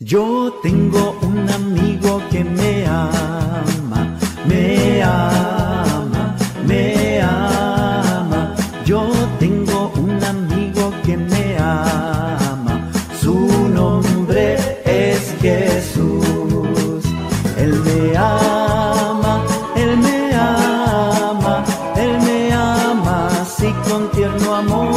Yo tengo un amigo que me ama, me ama, me ama. Yo tengo un amigo que me ama, su nombre es Jesús. Él me ama, Él me ama, Él me ama así con tierno amor.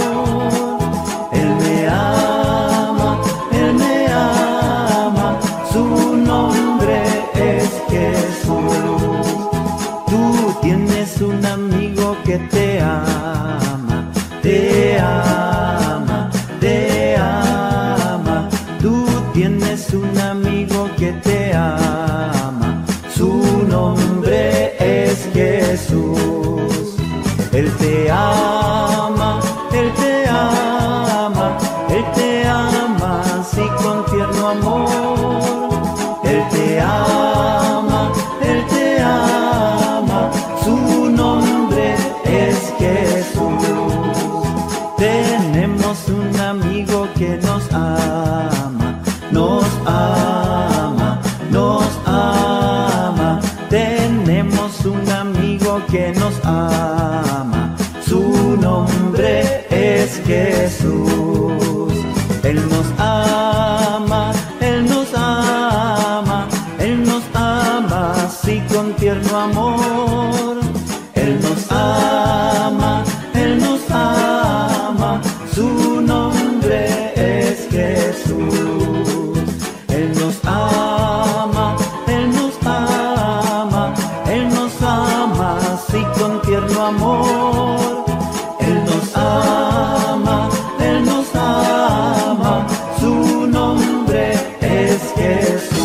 Él me ama, Él me ama, su nombre es Jesús. Tú tienes un amigo que te ama, te ama, te ama. Tú tienes un amigo que te ama, su nombre es Jesús. Él te ama, Él te ama, Él te ama así con tierno amor. Él te ama, Él te ama, su nombre es Jesús. Tenemos un amigo que nos ama, nos ama, nos ama. Tenemos un amigo que nos ama, su nombre es Jesús. Él nos ama, Él nos ama, Él nos ama así con tierno amor. Él nos ama, Él nos ama, su nombre es Jesús. Él nos ama, Él nos ama, Él nos ama así con tierno amor. Él nos ama, Él nos ama, su nombre es Jesús.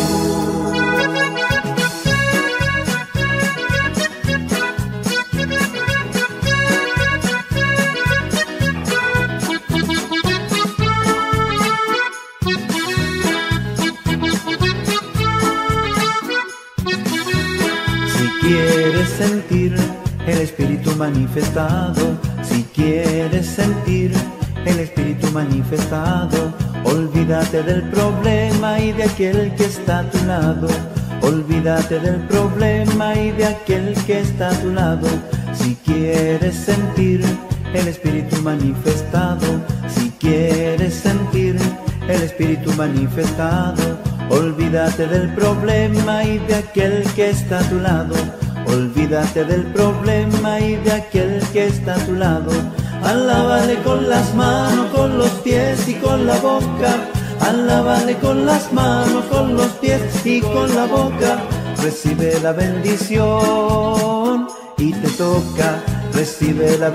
Si quieres sentir el Espíritu manifestado, si quieres sentir el Espíritu manifestado, olvídate del problema y de aquel que está a tu lado. Olvídate del problema y de aquel que está a tu lado. Si quieres sentir el Espíritu manifestado, si quieres sentir el Espíritu manifestado, olvídate del problema y de aquel que está a tu lado. Olvídate del problema y de aquel que está a tu lado. Alábale con las manos, con los pies y con la boca. Alábale con las manos, con los pies y con la boca. Recibe la bendición y te toca. Recibe la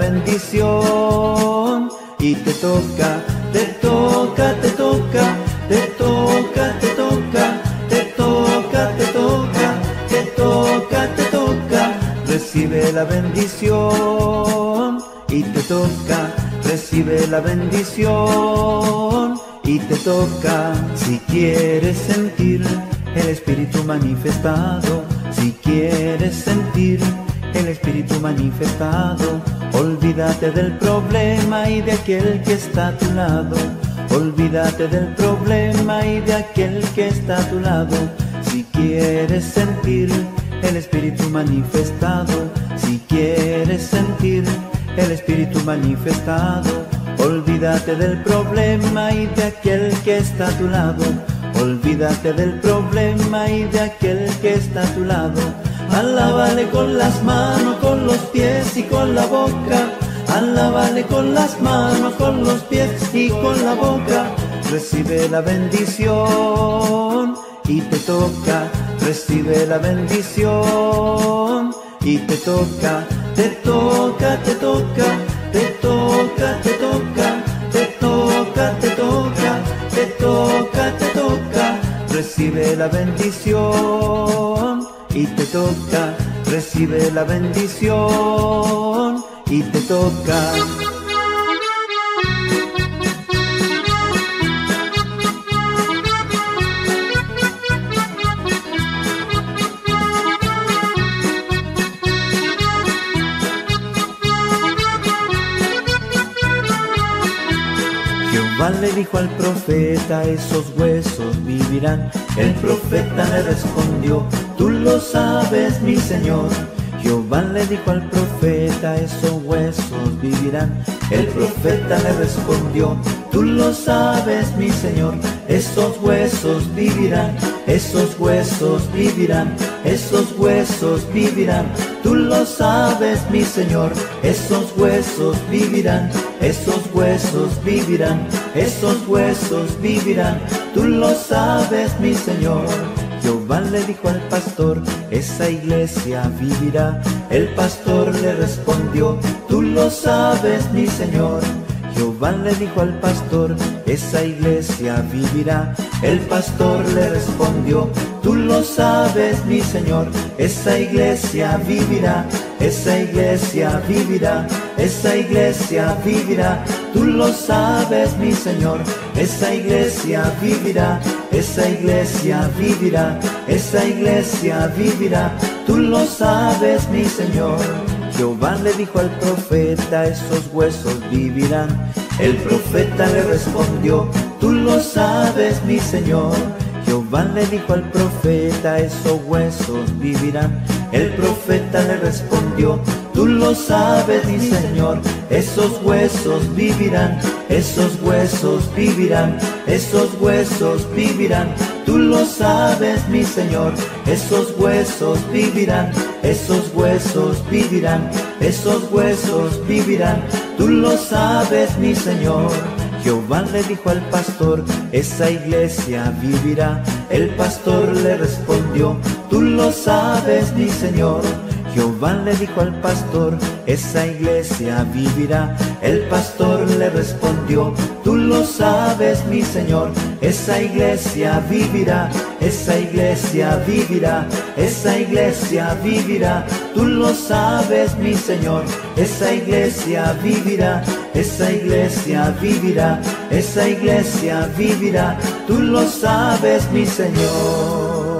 bendición y te toca. Te toca, te toca, te toca, te toca, te toca, te toca, te toca, te toca. Recibe la bendición y te toca. Recibe la bendición y te toca. Si quieres sentir el Espíritu manifestado, si quieres sentir el Espíritu manifestado, olvídate del problema y de aquel que está a tu lado. Olvídate del problema y de aquel que está a tu lado. Si quieres sentir el Espíritu manifestado, si quieres sentir el Espíritu manifestado, olvídate del problema y de aquel que está a tu lado. Olvídate del problema y de aquel que está a tu lado. Alábale con las manos, con los pies y con la boca. Alábale con las manos, con los pies y con la boca. Recibe la bendición y te toca. Recibe la bendición y te toca. Te toca, te toca, te toca, te toca, te toca, te toca, te toca, te toca. Recibe la bendición y te toca. Recibe la bendición y te toca. Jehová le dijo al profeta, esos huesos vivirán. El profeta le respondió, tú lo sabes, mi Señor. Jehová le dijo al profeta, esos huesos vivirán. El profeta le respondió, tú lo sabes, mi Señor. Esos huesos vivirán, esos huesos vivirán, esos huesos vivirán. Tú lo sabes, mi Señor. Esos huesos vivirán, esos huesos vivirán, esos huesos vivirán. Tú lo sabes, mi Señor. Jehová le dijo al pastor, esa iglesia vivirá. El pastor le respondió, tú lo sabes, mi Señor. Jehová le dijo al pastor, esa iglesia vivirá. El pastor le respondió, tú lo sabes, mi Señor. Esa iglesia vivirá, esa iglesia vivirá, esa iglesia vivirá. Tú lo sabes, mi Señor. Esa iglesia vivirá, esa iglesia vivirá, esa iglesia vivirá. Tú lo sabes, mi Señor. Jehová le dijo al profeta, esos huesos vivirán. El profeta le respondió, tú lo sabes, mi Señor. Jehová le dijo al profeta, esos huesos vivirán. El profeta le respondió, tú lo sabes, mi Señor. Esos huesos vivirán, esos huesos vivirán, esos huesos vivirán. Tú lo sabes, mi Señor. Esos huesos vivirán, esos huesos vivirán, esos huesos vivirán. Tú lo sabes, mi Señor. Jehová le dijo al pastor, esa iglesia vivirá. El pastor le respondió, tú lo sabes, mi Señor. Jehová le dijo al pastor, esa iglesia vivirá. El pastor le respondió, tú lo sabes, mi Señor. Esa iglesia vivirá, esa iglesia vivirá, esa iglesia vivirá. Tú lo sabes, mi Señor. Esa iglesia vivirá, esa iglesia vivirá, esa iglesia vivirá. Tú lo sabes, mi Señor.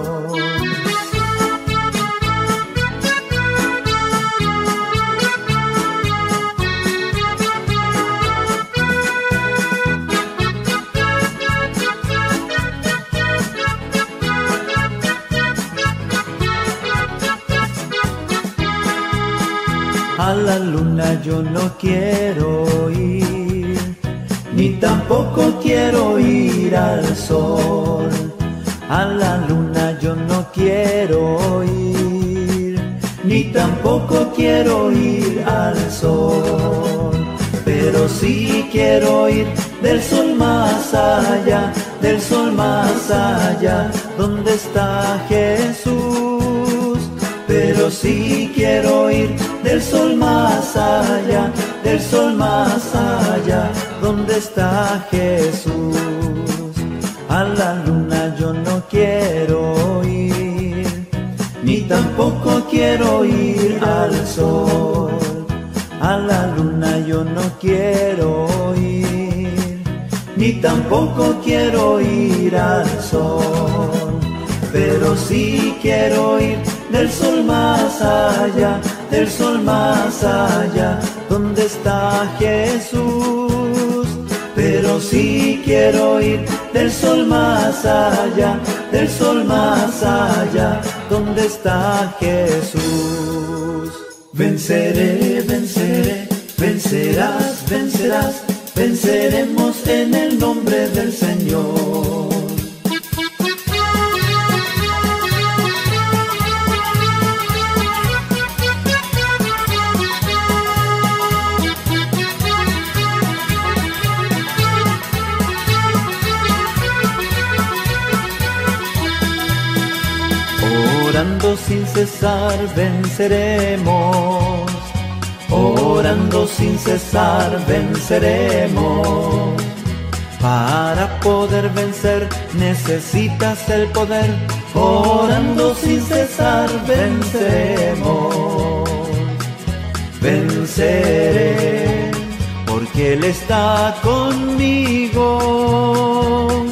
A la luna yo no quiero ir, ni tampoco quiero ir al sol. A la luna yo no quiero ir, ni tampoco quiero ir al sol. Pero sí quiero ir del sol más allá, del sol más allá, donde está Jesús. Pero sí quiero ir del sol más allá, del sol más allá, donde está Jesús. A la luna yo no quiero ir, ni tampoco quiero ir al sol. A la luna yo no quiero ir, ni tampoco quiero ir al sol. Pero sí quiero ir del sol más allá, del sol más allá, donde está Jesús. Pero sí quiero ir del sol más allá, del sol más allá, donde está Jesús. Venceré, venceré, vencerás, vencerás, venceremos en el nombre del Señor. Orando sin cesar venceremos, orando sin cesar venceremos. Para poder vencer necesitas el poder, orando sin cesar venceremos. Venceré porque Él está conmigo.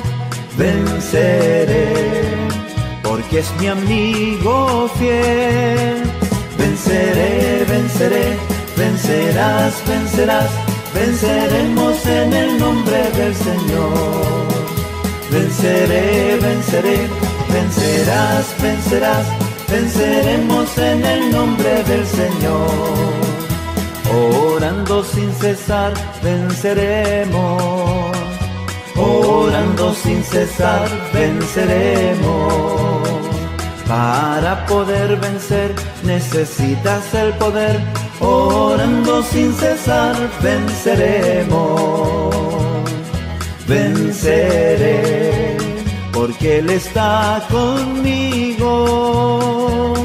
Venceré porque es mi amigo fiel. Venceré, venceré, vencerás, vencerás, venceremos en el nombre del Señor. Venceré, venceré, vencerás, vencerás, venceremos en el nombre del Señor. Orando sin cesar, venceremos. Orando sin cesar, venceremos. Para poder vencer necesitas el poder. Orando sin cesar, venceremos. Venceré, porque Él está conmigo.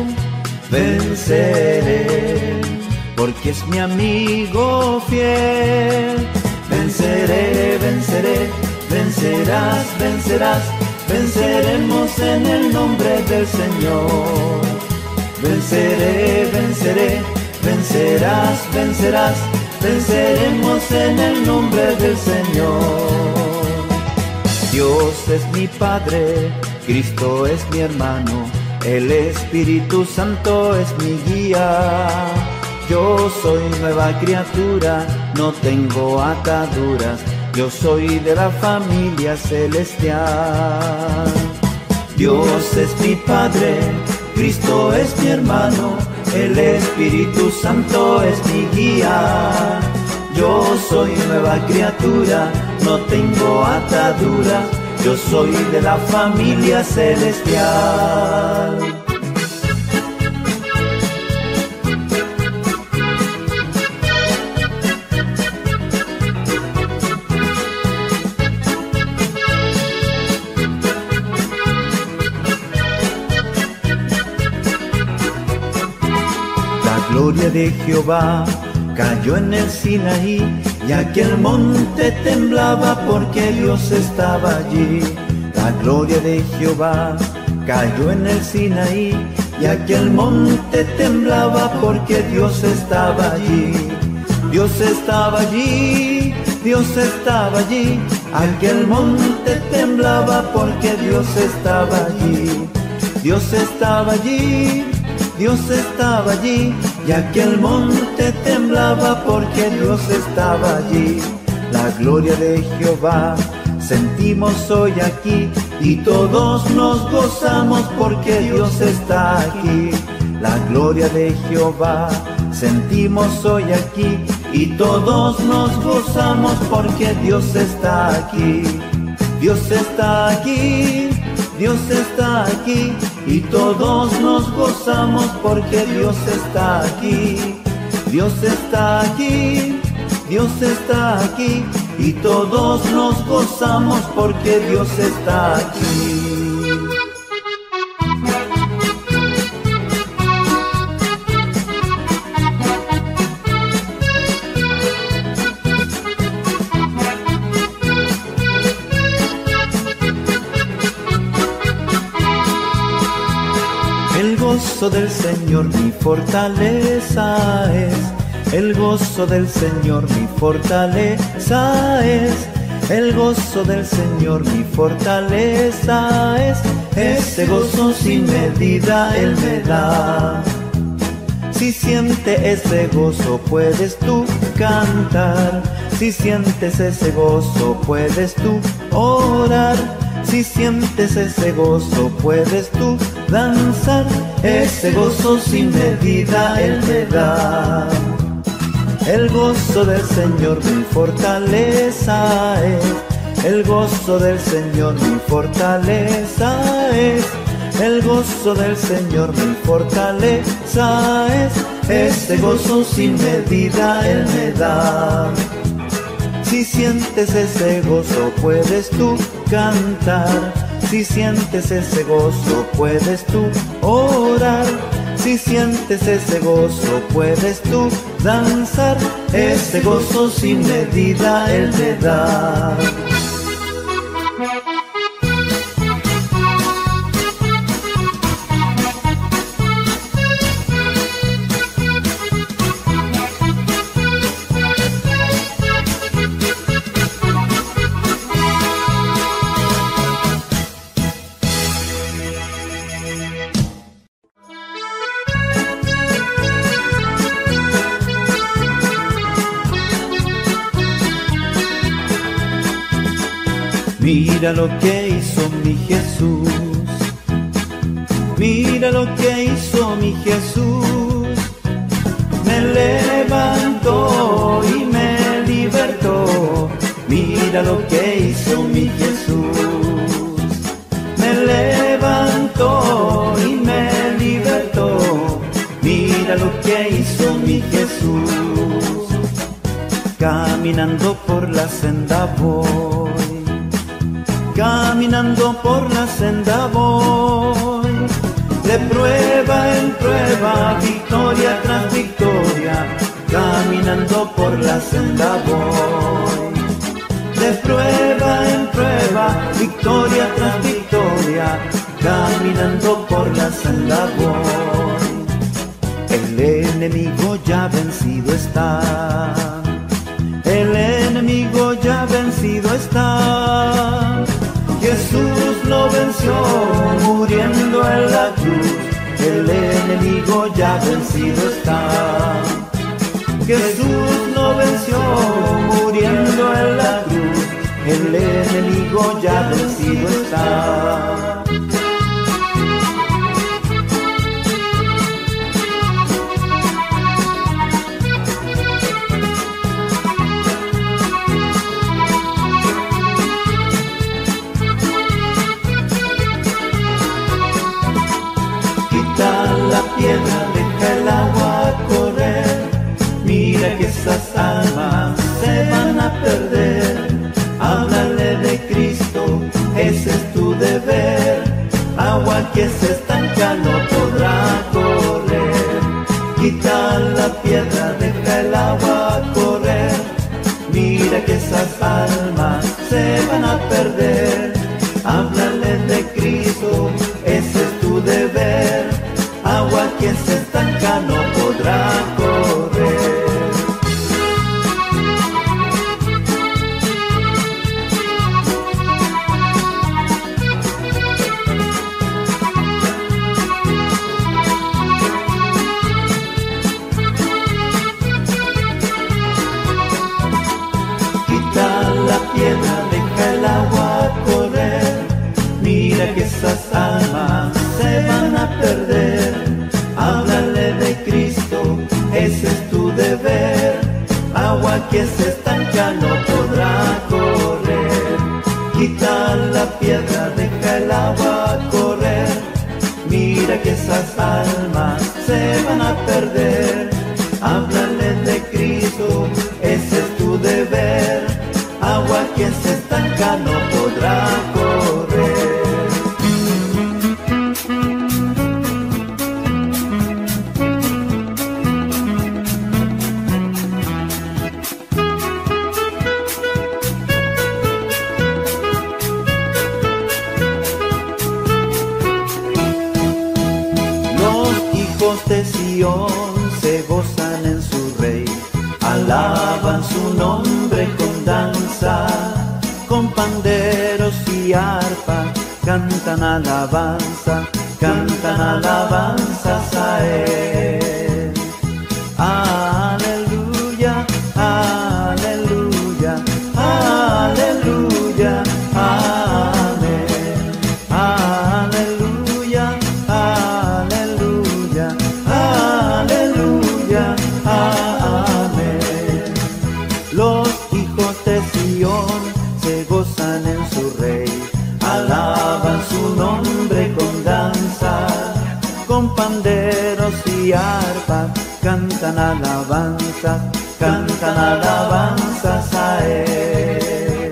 Venceré, porque es mi amigo fiel. Venceré, venceré, vencerás, vencerás, venceremos en el nombre del Señor. Venceré, venceré, vencerás, vencerás, venceremos en el nombre del Señor. Dios es mi Padre, Cristo es mi hermano, el Espíritu Santo es mi guía. Yo soy nueva criatura, no tengo ataduras, yo soy de la familia celestial. Dios es mi Padre, Cristo es mi hermano, el Espíritu Santo es mi guía. Yo soy nueva criatura, no tengo atadura, yo soy de la familia celestial. La gloria de Jehová cayó en el Sinaí, y aquel monte temblaba porque Dios estaba allí. La gloria de Jehová cayó en el Sinaí, y aquel monte temblaba porque Dios estaba allí. Dios estaba allí, Dios estaba allí, aquel monte temblaba porque Dios estaba allí. Dios estaba allí, Dios estaba allí, y aquel monte temblaba porque Dios estaba allí. La gloria de Jehová sentimos hoy aquí, y todos nos gozamos porque Dios está aquí. La gloria de Jehová sentimos hoy aquí, y todos nos gozamos porque Dios está aquí. Dios está aquí, Dios está aquí, y todos nos gozamos porque Dios está aquí. Dios está aquí, Dios está aquí, y todos nos gozamos porque Dios está aquí. El gozo del Señor mi fortaleza es, el gozo del Señor mi fortaleza es, el gozo del Señor mi fortaleza es, ese gozo sin medida Él me da. Si sientes ese gozo puedes tú cantar, si sientes ese gozo puedes tú orar, si sientes ese gozo puedes tú danzar, ese gozo sin medida Él me da. El gozo del Señor mi fortaleza es, el gozo del Señor mi fortaleza es, el gozo del Señor mi fortaleza es, ese gozo sin medida Él me da. Si sientes ese gozo puedes tú cantar, si sientes ese gozo puedes tú orar, si sientes ese gozo puedes tú danzar, ese gozo sin medida Él me da. Mira lo que hizo mi Jesús. Mira lo que hizo mi Jesús. Me levantó y me libertó. Mira lo que hizo mi Jesús. Me levantó y me libertó. Mira lo que hizo mi Jesús. Caminando por la senda voy. Caminando por la senda voy. De prueba en prueba, victoria tras victoria. Caminando por la senda voy. De prueba en prueba, victoria tras victoria. Caminando por la senda voy. El enemigo ya vencido está. El enemigo ya vencido está. Jesús lo venció muriendo en la cruz. El enemigo ya vencido está. Jesús lo venció muriendo en la cruz. El enemigo ya vencido está. La piedra, deja el agua correr. Mira que esas almas se van a perder. Háblale de Cristo, ese es tu deber. Agua que se estanca no podrá correr. Quita la piedra, deja el agua correr. Mira que esas almas se van a perder. Háblale de Cristo, ese es tu deber. Agua que se estanca no podrá correr. Quita la piedra, deja el agua correr. Mira que esas almas se van a perder. Háblale de Cristo, ese es tu deber. Agua que se estanca no podrá correr. Quita la piedra, deja el agua correr. Mira que esas almas se van a perder. Háblale de Cristo, ese es tu deber. Agua que se estanca no podrá correr. De Sion se gozan en su rey, alaban su nombre con danza, con panderos y arpa, cantan alabanzas a él. Aleluya, aleluya, aleluya, amén. Aleluya, aleluya, aleluya, amén. Los hijos de Sion se gozan en su rey, alaban su nombre con danza, con panderos y arpas, cantan alabanzas a él.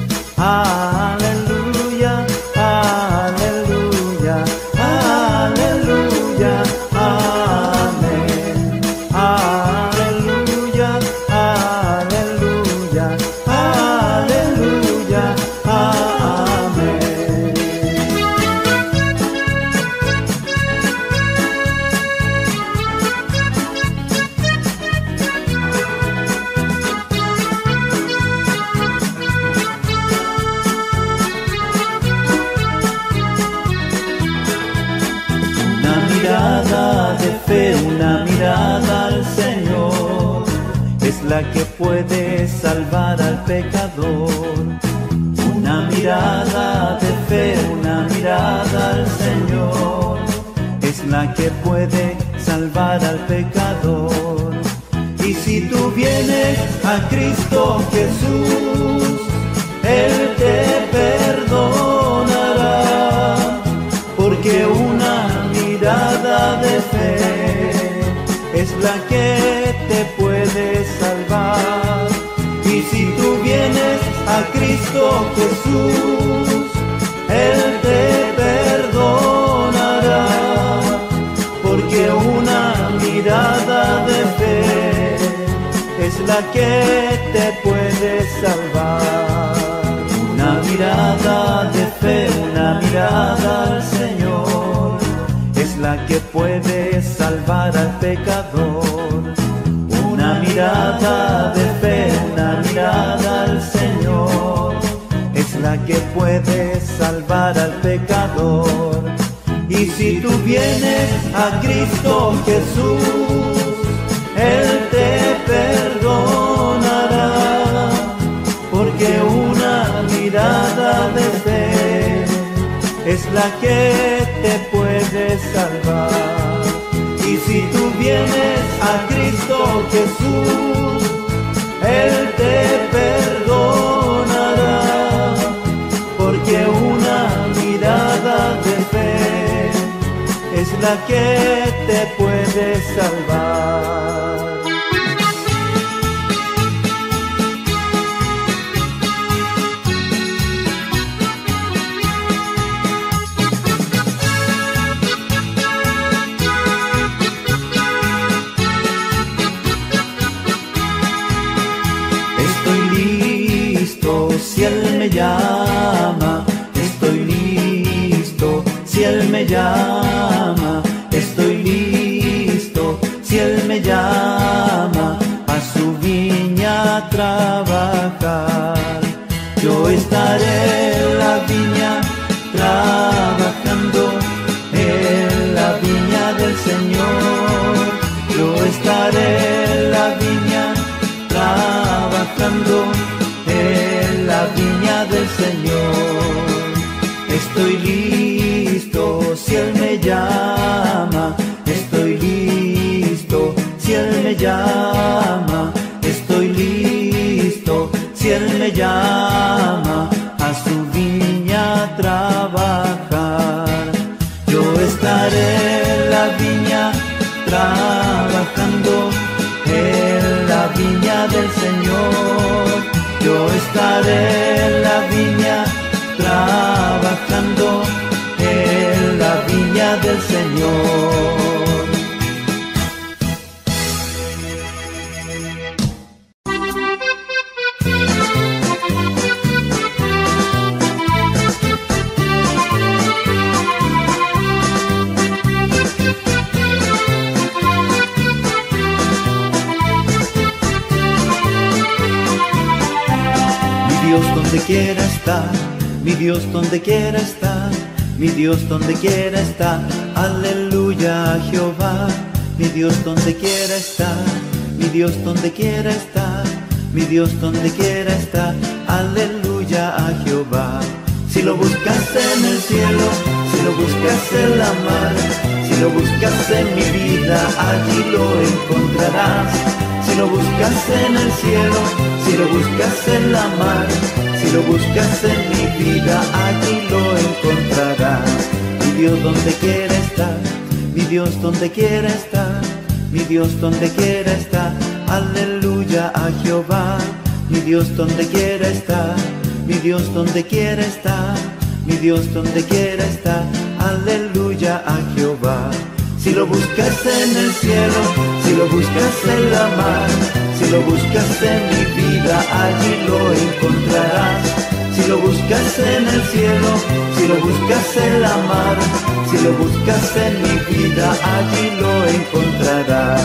Aleluya, aleluya, aleluya, amén. Aleluya, aleluya, aleluya, amén. Mirada de fe, una mirada al Señor, es la que puede salvar al pecador. Una mirada de fe, una mirada al Señor, es la que puede salvar al pecador. Y si tú vienes a Cristo Jesús, Él te perdonará, porque una mirada de fe es la que te puede salvar. Y si tú vienes a Cristo Jesús, Él te perdonará, porque una mirada de fe es la que te puede salvar. Una mirada de fe, una mirada al Señor, es la que puede salvar al pecador. Una mirada de fe, una mirada al Señor, es la que puede salvar al pecador. Y si tú vienes a Cristo Jesús, Él te perdonará, porque una mirada de fe es la que te puede salvar. Y si tú vienes a Cristo Jesús, Él te perdonará, porque una mirada de fe es la que te puede salvar. Si Él me llama, estoy listo. Si Él me llama, estoy listo. Si Él me llama a su viña a trabajar, yo estaré en la viña trabajando, en la viña del Señor. Yo estaré en la viña trabajando, en la viña del Señor. Estoy listo si Él me llama, estoy listo si Él me llama, estoy listo si Él me llama a su viña a trabajar. Yo estaré en la viña trabajando, en la viña del Señor. Yo estaré en la viña trabajando, en la viña del Señor. Dios donde quiera estar, mi Dios donde quiera estar, mi Dios donde quiera estar, aleluya a Jehová. Mi Dios donde quiera estar, mi Dios donde quiera estar, mi Dios donde quiera estar, aleluya a Jehová. Si lo buscas en el cielo, si lo buscas en la mar, si lo buscas en mi vida, allí lo encontrarás. Si lo buscas en el cielo, si lo buscas en la mar, si lo buscas en mi vida, allí lo encontrarás. Mi Dios donde quiera estar, mi Dios donde quiera estar, mi Dios donde quiera estar, aleluya a Jehová. Mi Dios donde quiera estar, mi Dios donde quiera estar, mi Dios donde quiera estar, aleluya a Jehová. Si lo buscas en el cielo, si lo buscas en la mar, si lo buscas en mi vida, allí lo encontrarás. Si lo buscas en el cielo, si lo buscas en la mar, si lo buscas en mi vida, allí lo encontrarás.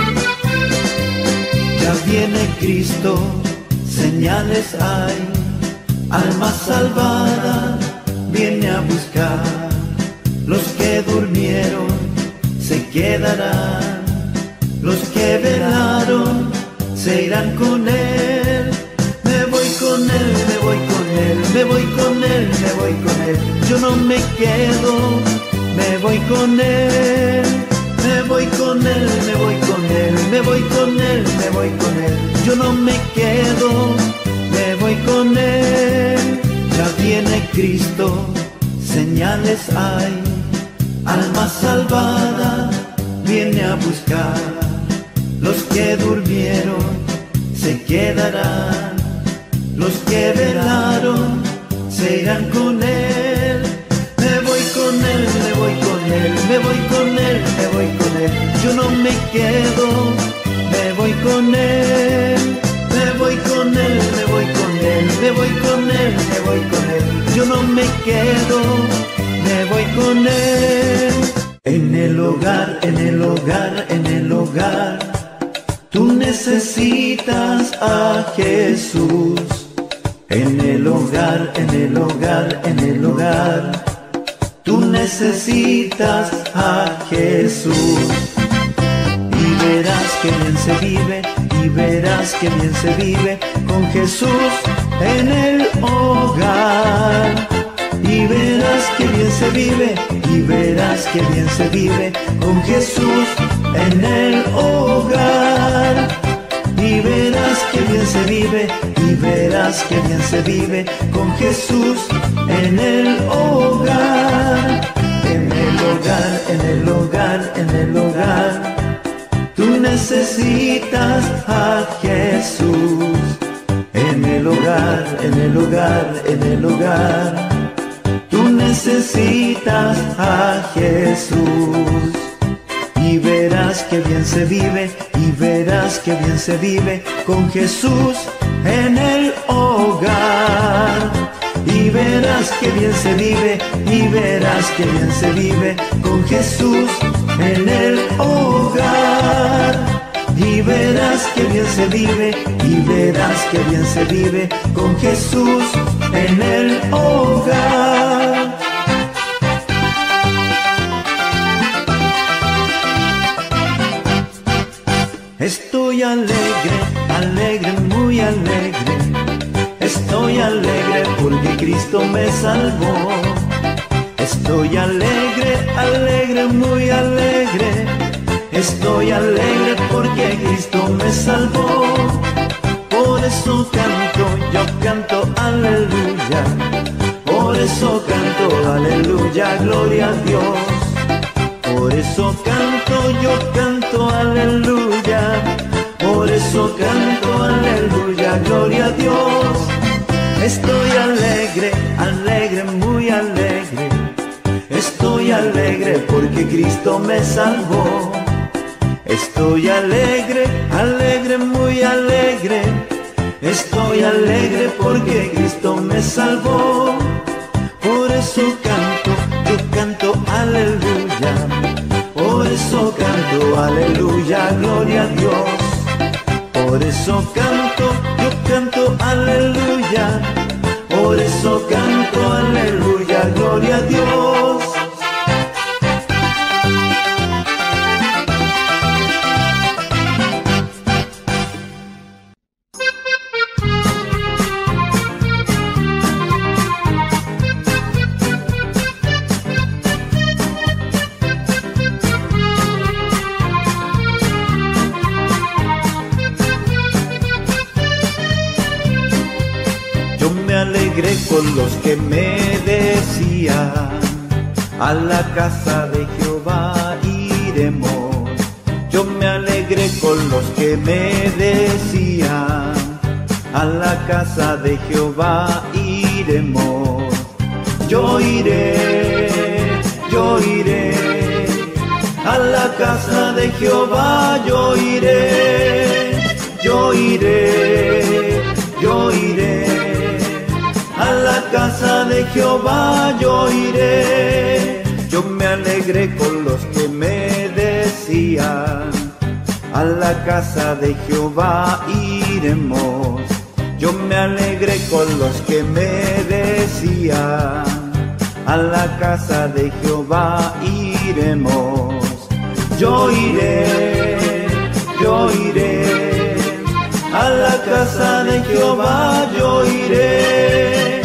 Viene Cristo, señales hay alma salvada, viene a buscar. Los que durmieron se quedarán, los que velaron se irán con él. Me voy con él, me voy con él, me voy con él, me voy con él. Yo no me quedo, me voy con él. Me voy con él, me voy con él, me voy con él, me voy con él. Yo no me quedo, me voy con él. Ya viene Cristo, señales hay, alma salvada viene a buscar. Los que durmieron se quedarán, los que velaron se irán con él. Me voy con él, me voy con él, me voy con él, me voy con él. Yo no me quedo, me voy con él. Me voy con él, me voy con él, me voy con él, me voy con él. Yo no me quedo, me voy con él. En el hogar, en el hogar, en el hogar, tú necesitas a Jesús. En el hogar, en el hogar, en el hogar, tú necesitas a Jesús. Y verás que bien se vive, y verás que bien se vive con Jesús en el hogar. Y verás que bien se vive, y verás que bien se vive con Jesús en el hogar. Y verás que bien se vive, y verás que bien se vive con Jesús en el hogar. En el hogar, en el hogar, en el hogar, tú necesitas a Jesús. En el hogar, en el hogar, en el hogar, tú necesitas a Jesús. Y verás que bien se vive, y verás que bien se vive con Jesús en el hogar. Y verás que bien se vive, y verás que bien se vive con Jesús en el hogar. Y verás que bien se vive, y verás que bien se vive con Jesús en el hogar. Estoy alegre, alegre, muy alegre. Estoy alegre porque Cristo me salvó. Estoy alegre, alegre, muy alegre. Estoy alegre porque Cristo me salvó. Por eso canto, yo canto aleluya. Por eso canto aleluya, gloria a Dios. Por eso canto, yo canto aleluya. Por eso canto aleluya, gloria a Dios. Estoy alegre, alegre, muy alegre. Estoy alegre porque Cristo me salvó. Estoy alegre, alegre, muy alegre. Estoy alegre porque Cristo me salvó. Por eso canto, yo canto aleluya. Por eso canto aleluya, gloria a Dios. Por eso canto, yo canto aleluya. Por eso canto aleluya, gloria a Dios. Con los que me decían, a la casa de Jehová iremos. Yo me alegré con los que me decían, a la casa de Jehová iremos. Yo iré, yo iré, a la casa de Jehová yo iré, yo iré, yo iré. A la casa de Jehová yo iré. Yo me alegré con los que me decían, a la casa de Jehová iremos. Yo me alegré con los que me decían, a la casa de Jehová iremos. Yo iré, a la casa de Jehová yo iré,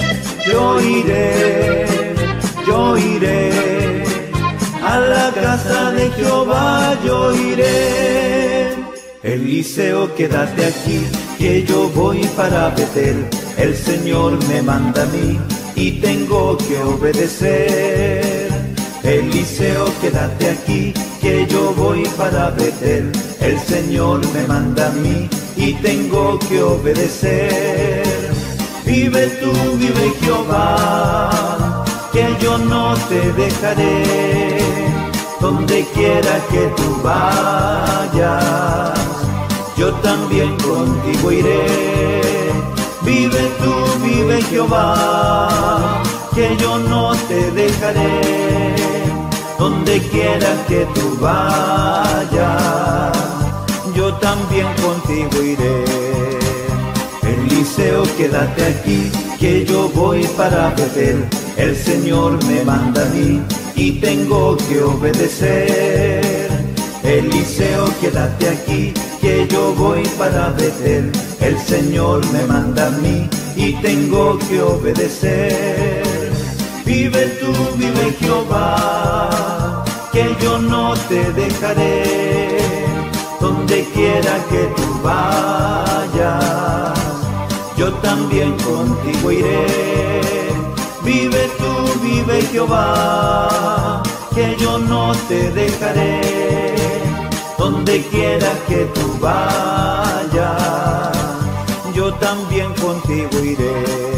a la casa de Jehová yo iré. Eliseo, quédate aquí, que yo voy para Betel. El Señor me manda a mí y tengo que obedecer. Eliseo, quédate aquí, que yo voy para Betel. El Señor me manda a mí y tengo que obedecer. Vive tú, vive Jehová, que yo no te dejaré. Donde quiera que tú vayas, yo también contigo iré. Vive tú, vive Jehová, que yo no te dejaré. Donde quiera que tú vayas, yo también contigo iré. Eliseo, quédate aquí, que yo voy para Betel. El Señor me manda a mí y tengo que obedecer. Eliseo, quédate aquí, que yo voy para Betel. El Señor me manda a mí y tengo que obedecer. Vive tú, vive Jehová, que yo no te dejaré. Donde quiera que tú vayas, yo también contigo iré. Vive tú, vive Jehová, que yo no te dejaré. Donde quiera que tú vayas, yo también contigo iré.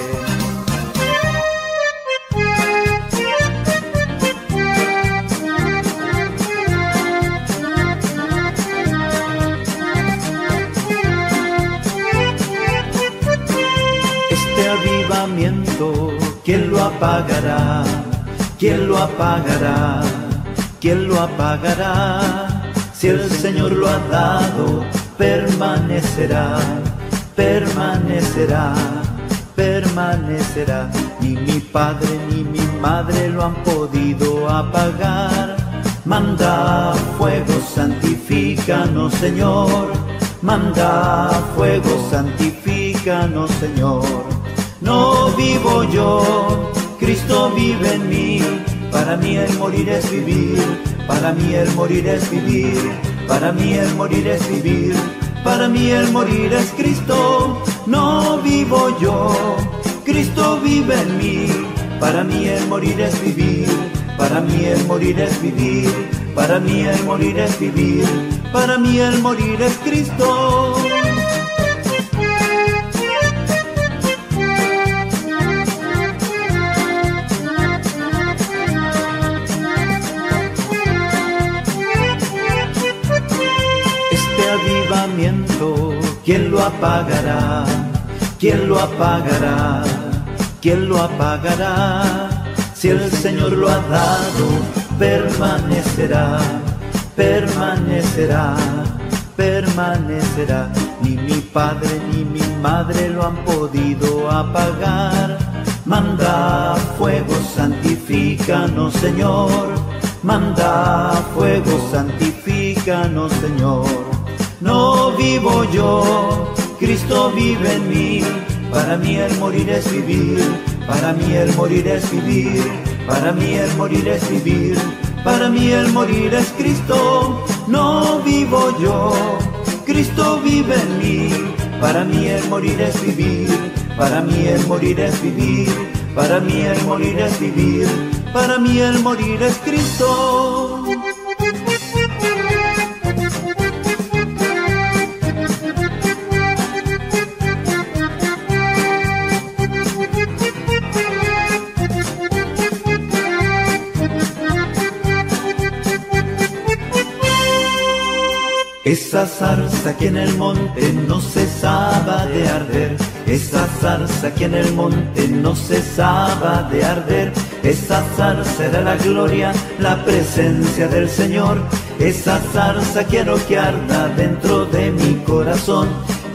Este avivamiento, ¿quién lo apagará? ¿Quién lo apagará? ¿Quién lo apagará? Si el Señor lo ha dado, permanecerá, permanecerá, permanecerá. Ni mi padre ni mi madre lo han podido apagar. Manda fuego, santifícanos, Señor. Manda fuego, santifícanos, Señor. No vivo yo, Cristo vive en mí. Para mí el morir es vivir, para mí el morir es vivir, para mí el morir es vivir, para mí el morir es Cristo. No vivo yo, Cristo vive en mí. Para mí el morir es vivir, para mí el morir es vivir, para mí el morir es vivir, para mí el morir es Cristo. Avivamiento, ¿quién lo apagará? ¿Quién lo apagará? ¿Quién lo apagará? Si el Señor lo ha dado, permanecerá, permanecerá, permanecerá. Ni mi padre ni mi madre lo han podido apagar. Manda fuego, santifícanos, Señor. Manda fuego, santifícanos, Señor. No vivo yo, Cristo vive en mí. Para mí el morir es vivir, para mí el morir es vivir, para mí el morir es vivir, para mí el morir es Cristo. No vivo yo, Cristo vive en mí. Para mí el morir es vivir, para mí el morir es vivir, para mí el morir es vivir, para mí el morir es Cristo. Esa zarza que en el monte no cesaba de arder, esa zarza que en el monte no cesaba de arder, esa zarza era la gloria, la presencia del Señor. Esa zarza quiero que arda dentro de mi corazón,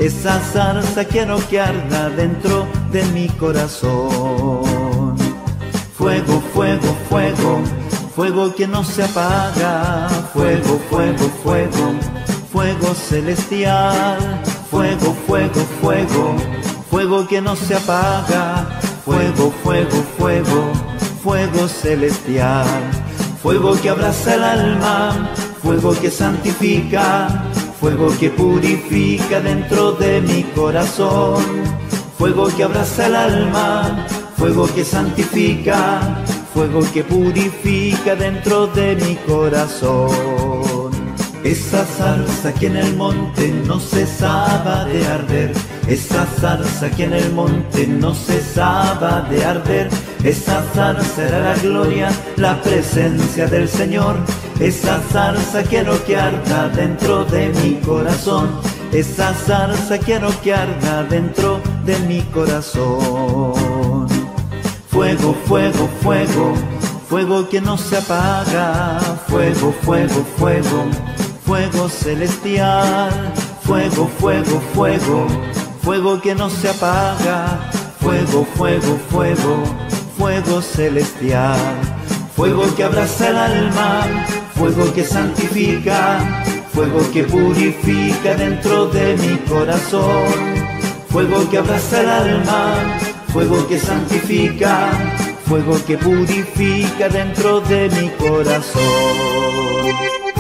esa zarza quiero que arda dentro de mi corazón. Fuego, fuego, fuego, fuego que no se apaga. Fuego, fuego, fuego, fuego celestial. Fuego, fuego, fuego, fuego que no se apaga. Fuego, fuego, fuego, fuego celestial. Fuego que abraza el alma, fuego que santifica, fuego que purifica dentro de mi corazón. Fuego que abraza el alma, fuego que santifica, fuego que purifica dentro de mi corazón. Esa zarza que en el monte no cesaba de arder, esa zarza que en el monte no cesaba de arder, esa zarza era la gloria, la presencia del Señor. Esa zarza quiero que arda dentro de mi corazón, esa zarza quiero que arda dentro de mi corazón. Fuego, fuego, fuego, fuego que no se apaga. Fuego, fuego, fuego, fuego celestial. Fuego, fuego, fuego, fuego que no se apaga. Fuego, fuego, fuego, fuego celestial. Fuego que abraza el alma, fuego que santifica, fuego que purifica dentro de mi corazón. Fuego que abraza el alma, fuego que santifica, fuego que purifica dentro de mi corazón.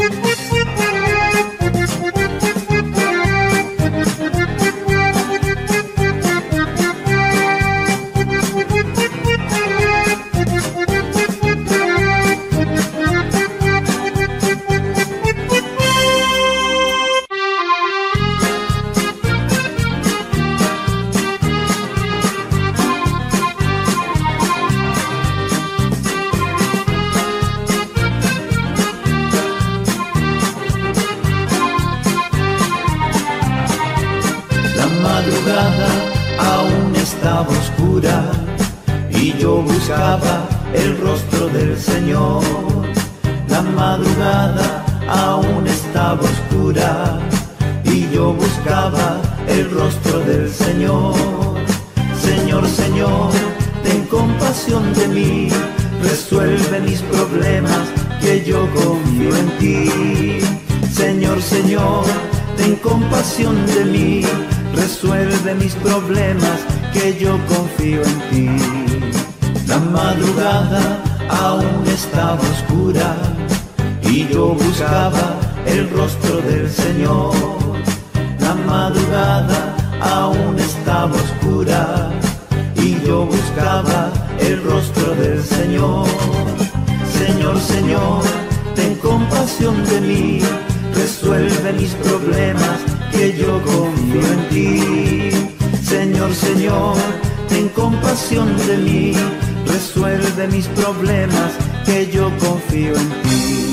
Aún estaba oscura y yo buscaba el rostro del Señor. La madrugada aún estaba oscura y yo buscaba el rostro del Señor. Señor, Señor, ten compasión de mí, resuelve mis problemas, que yo confío en ti. Señor, Señor, ten compasión de mí, resuelve mis problemas, que yo confío en ti. La madrugada aún estaba oscura y yo buscaba el rostro del Señor. La madrugada aún estaba oscura y yo buscaba el rostro del Señor. Señor, Señor, ten compasión de mí, resuelve mis problemas, que yo confío en ti. Señor, Señor, ten compasión de mí, resuelve mis problemas, que yo confío en ti.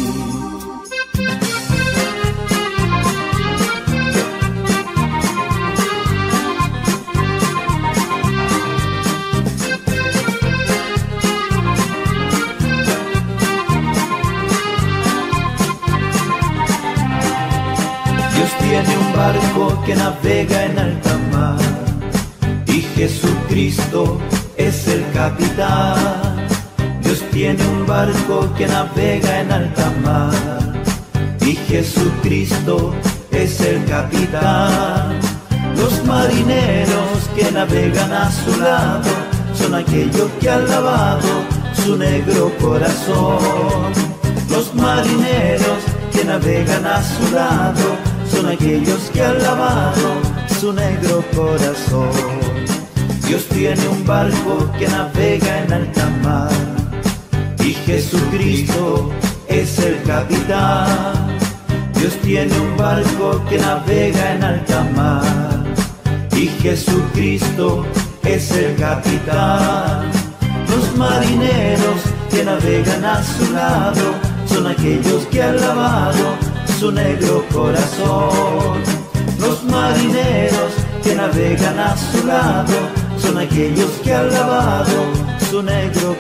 Tiene un barco que navega en alta mar y Jesucristo es el capitán. Dios tiene un barco que navega en alta mar y Jesucristo es el capitán. Los marineros que navegan a su lado son aquellos que han lavado su negro corazón. Los marineros que navegan a su lado son aquellos que han lavado su negro corazón. Dios tiene un barco que navega en alta mar y Jesucristo es el capitán. Dios tiene un barco que navega en alta mar y Jesucristo es el capitán. Los marineros que navegan a su lado son aquellos que han lavado su negro corazón. Los marineros que navegan a su lado son aquellos que han lavado su negro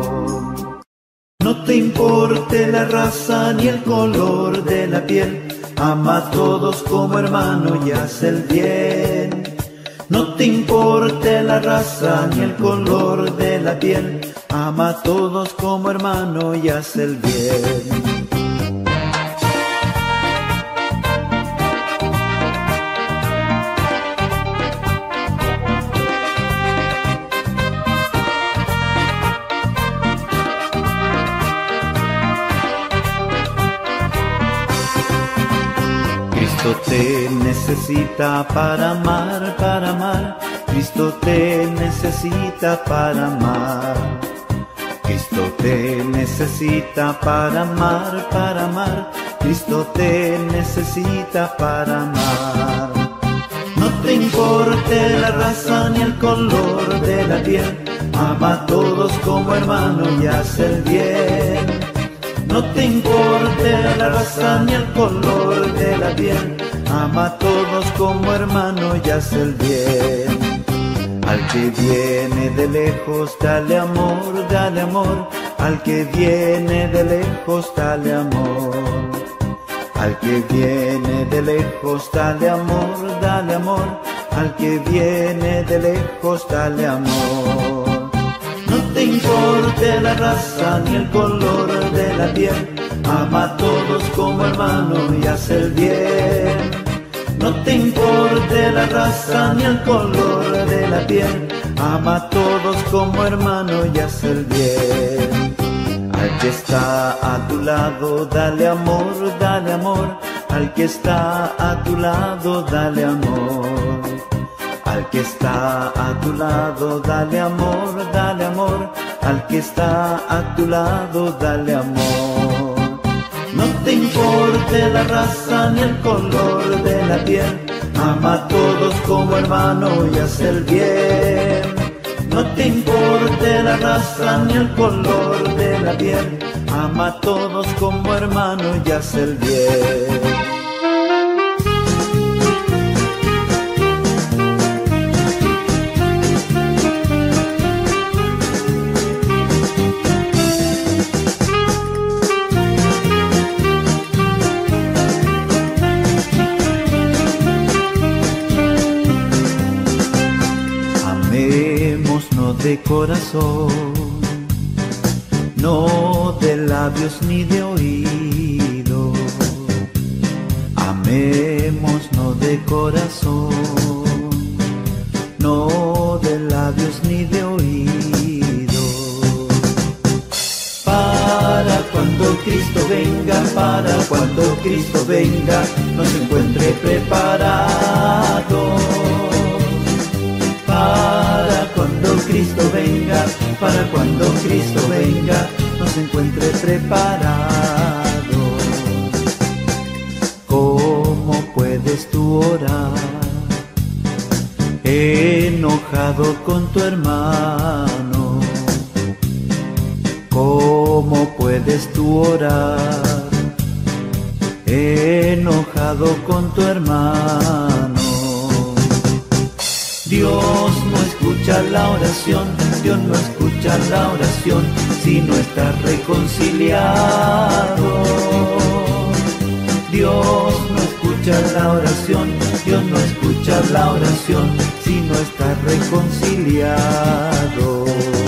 corazón. No te importe la raza ni el color de la piel, ama a todos como hermano y haz el bien. No te importe la raza ni el color de la piel, ama a todos como hermano y haz el bien. Cristo te necesita para amar, para amar. Cristo te necesita para amar. Cristo te necesita para amar, para amar. Cristo te necesita para amar. No te importe la raza ni el color de la piel, ama a todos como hermano y haz el bien. No te importe la raza ni el color de la piel, ama a todos como hermano y haz el bien. Al que viene de lejos, dale amor, dale amor. Al que viene de lejos, dale amor. Al que viene de lejos, dale amor, dale amor. Al que viene de lejos, dale amor. No te importe la raza ni el color de la piel, ama a todos como hermano y haz el bien. No te importe la raza ni el color de la piel, ama a todos como hermano y haz el bien. Al que está a tu lado, dale amor, dale amor. Al que está a tu lado, dale amor. Al que está a tu lado, dale amor, dale amor. Al que está a tu lado, dale amor. No te importe la raza ni el color de la piel, ama a todos como hermano y haz el bien. No te importe la raza ni el color de la piel, ama a todos como hermano y haz el bien. De corazón, no de labios ni de oído. Amemos no de corazón, no de labios ni de oído. Para cuando Cristo venga, para cuando Cristo venga, nos encuentre preparados. Para cuando Cristo venga, para cuando Cristo venga, nos encuentre preparados. ¿Cómo puedes tú orar enojado con tu hermano? ¿Cómo puedes tú orar enojado con tu hermano? Dios no escucha la oración, Dios no escucha la oración si no estás reconciliado. Dios no escucha la oración, Dios no escucha la oración si no estás reconciliado.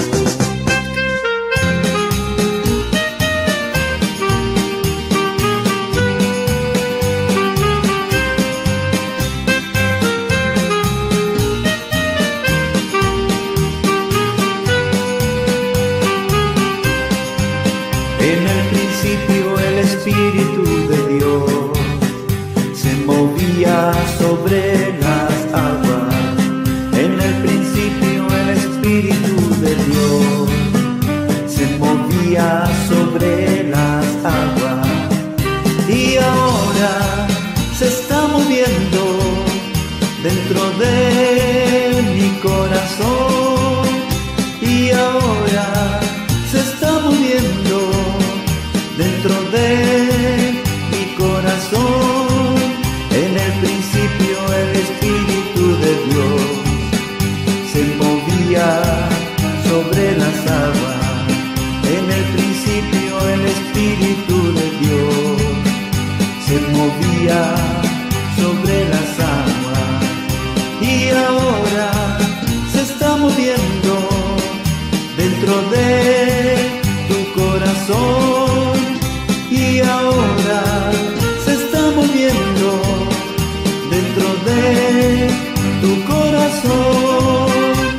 En el principio el Espíritu de Dios se movía sobre las aguas. En el principio el Espíritu de Dios se movía sobre las aguas. Y ahora se está moviendo dentro de mi corazón. Y ahora se está moviendo dentro de mi corazón. En el principio el Espíritu de Dios se movía sobre las aguas. En el principio el Espíritu de Dios se movía movía sobre las aguas y ahora se está moviendo dentro de tu corazón, y ahora se está moviendo dentro de tu corazón.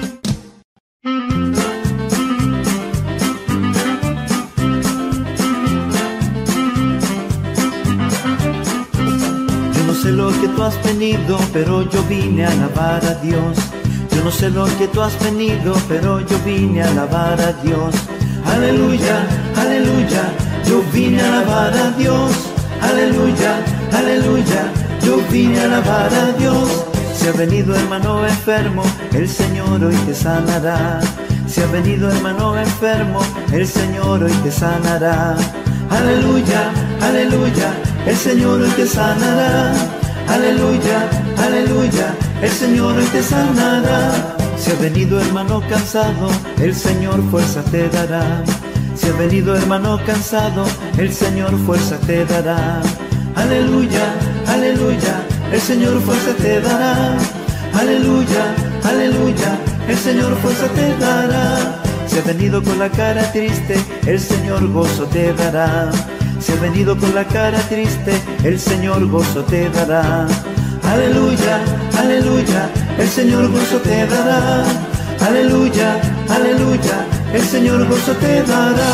Yo no sé lo que tú has venido, pero yo vine a alabar a Dios. Yo no sé lo que tú has venido, pero yo vine a alabar a Dios. Aleluya, aleluya, yo vine a alabar a Dios. Aleluya, aleluya, yo vine a alabar a Dios. Si ha venido hermano enfermo, el Señor hoy te sanará. Si ha venido hermano enfermo, el Señor hoy te sanará. Aleluya, aleluya, el Señor hoy te sanará. Aleluya, aleluya, el Señor hoy te sanará. Si ha venido hermano cansado, el Señor fuerza te dará. Si ha venido hermano cansado, el Señor fuerza te dará. Aleluya, aleluya, el Señor fuerza te dará. Aleluya, aleluya, el Señor fuerza te dará. Si ha venido con la cara triste, el Señor gozo te dará. Si ha venido con la cara triste, el Señor gozo te dará. Aleluya, aleluya, el Señor gozo te dará. Aleluya, aleluya, el Señor gozo te dará.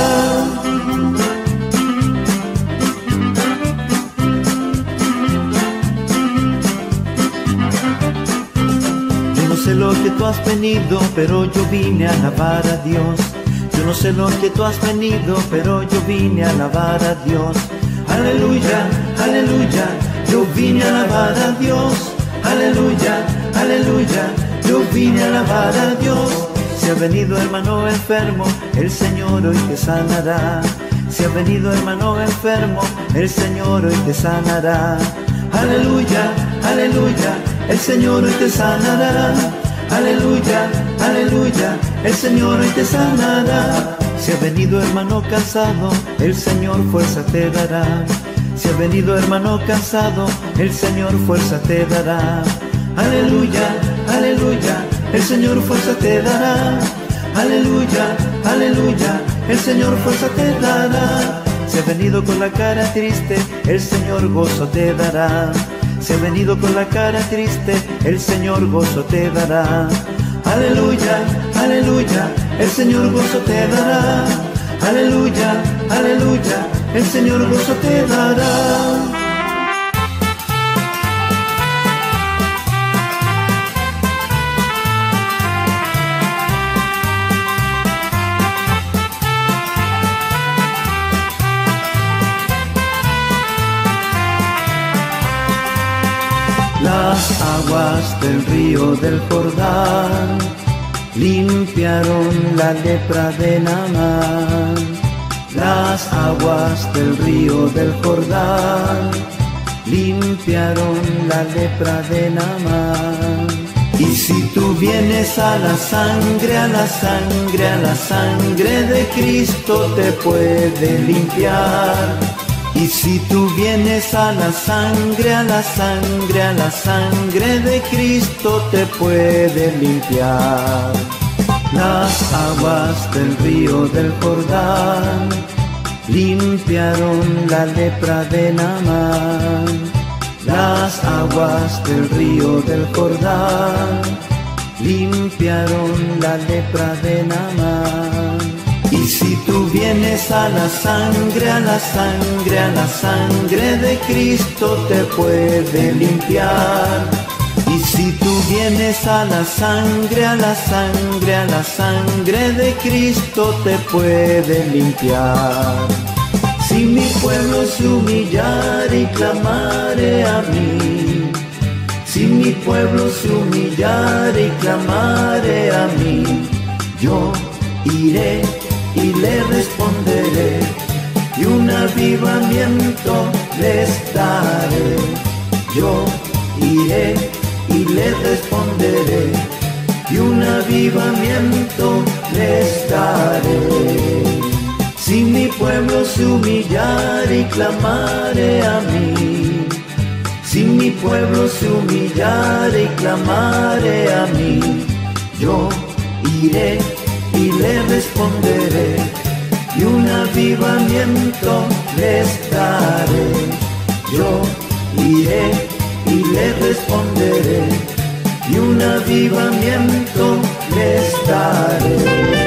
Yo no sé lo que tú has venido, pero yo vine a alabar a Dios. Yo no sé lo que tú has venido, pero yo vine a alabar a Dios. Aleluya, aleluya, yo vine a alabar a Dios. Aleluya, aleluya, yo vine a alabar a Dios. Si ha venido hermano enfermo, el Señor hoy te sanará. Si ha venido hermano enfermo, el Señor hoy te sanará. Aleluya, aleluya, el Señor hoy te sanará. Aleluya, aleluya, el Señor hoy te sanará. Si ha venido hermano cansado, el Señor fuerza te dará. Si ha venido hermano cansado, el Señor fuerza te dará. Aleluya, aleluya, el Señor fuerza te dará. Aleluya, aleluya, el Señor fuerza te dará. Si ha venido con la cara triste, el Señor gozo te dará. Si ha venido con la cara triste, el Señor gozo te dará. Aleluya, aleluya, el Señor gozo te dará. Aleluya, aleluya, el Señor gozo te dará. Las aguas del río del Jordán limpiaron la lepra de Naamán. Las aguas del río del Jordán limpiaron la lepra de Naamán. Y si tú vienes a la sangre, a la sangre, a la sangre de Cristo te puede limpiar. Y si tú vienes a la sangre, a la sangre, a la sangre de Cristo te puede limpiar. Las aguas del río del Jordán limpiaron la lepra de Naamán. Las aguas del río del Jordán limpiaron la lepra de Naamán. Y si tú vienes a la sangre, a la sangre, a la sangre de Cristo te puede limpiar. Y si tú vienes a la sangre, a la sangre, a la sangre de Cristo te puede limpiar. Si mi pueblo se humillare y clamare a mí, si mi pueblo se humillare y clamare a mí, yo iré y le responderé, y un avivamiento les daré. Yo iré y le responderé, y un avivamiento les daré. Si mi pueblo se humillare y clamare a mí, Si mi pueblo se humillare y clamare a mí, yo iré y le responderé, y un avivamiento les daré. Yo iré y le responderé, y un avivamiento les daré.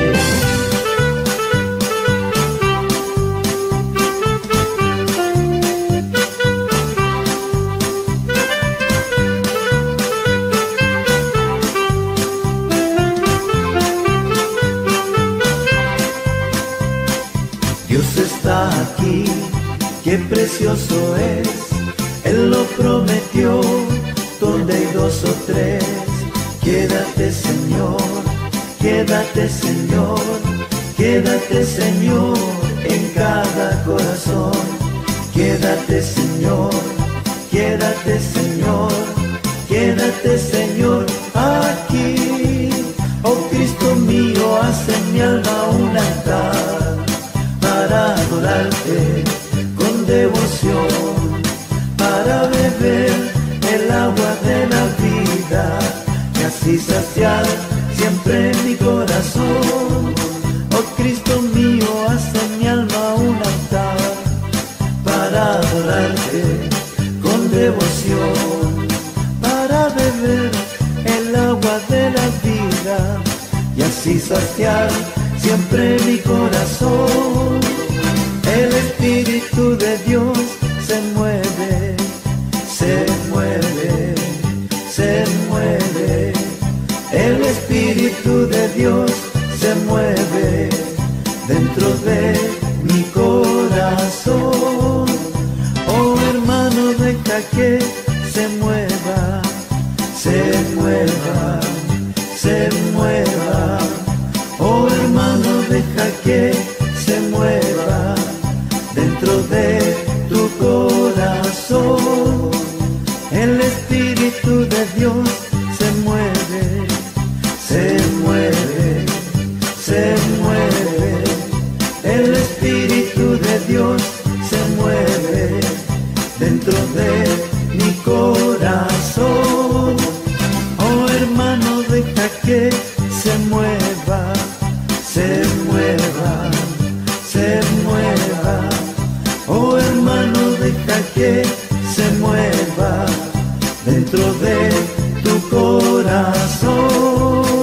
Dios está aquí, qué precioso es, Él lo prometió, donde hay dos o tres. Quédate Señor, quédate Señor, quédate Señor en cada corazón. Quédate Señor, quédate Señor, quédate Señor aquí. Oh Cristo mío, haz en mi alma un altar para adorarte con devoción, para beber el agua de la vida y así saciar siempre mi corazón. Oh Cristo mío, haz en mi alma un altar para adorarte con devoción, para beber el agua de la vida y así saciar siempre mi corazón. El Espíritu de Dios se mueve, se mueve, se mueve. El Espíritu de Dios se mueve dentro de mi corazón. Oh hermano, deja que se mueva, se mueva, se mueva. Oh hermano, deja que se mueva dentro de tu corazón. El Espíritu de Dios se mueve, se mueve, se mueve. El Espíritu de Dios se mueve dentro de mi corazón. Oh hermano, deja que se mueva, se mueva, se mueva. Oh hermano, deja que se mueva dentro de tu corazón.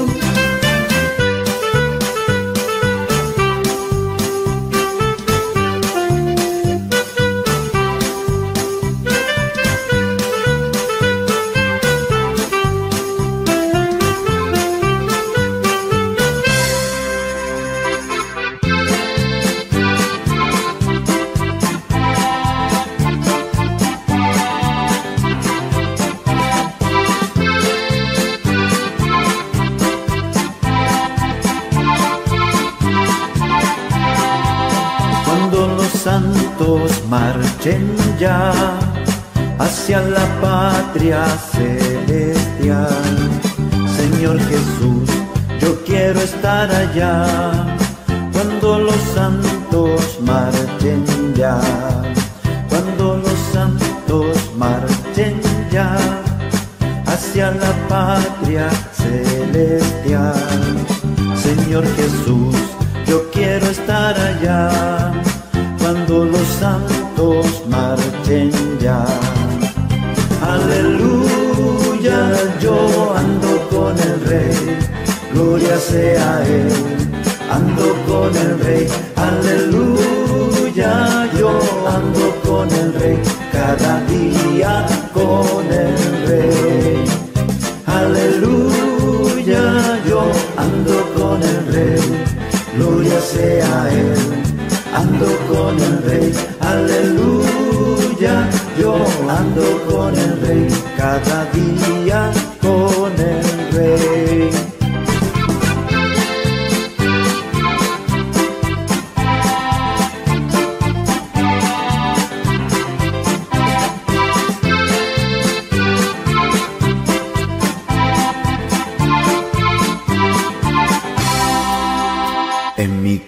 Santos marchen ya hacia la patria celestial. Señor Jesús, yo quiero estar allá cuando los santos marchen ya, cuando los santos marchen ya hacia la patria celestial. Señor Jesús, yo quiero estar allá cuando los santos marchen ya. Aleluya, yo ando con el Rey, gloria sea a Él, ando con el Rey. Aleluya, yo ando con el Rey, cada día con el Rey. Aleluya, yo ando con el Rey, gloria sea a Él, ando con el Rey. Aleluya, yo ando con el Rey, cada día con el Rey. En mi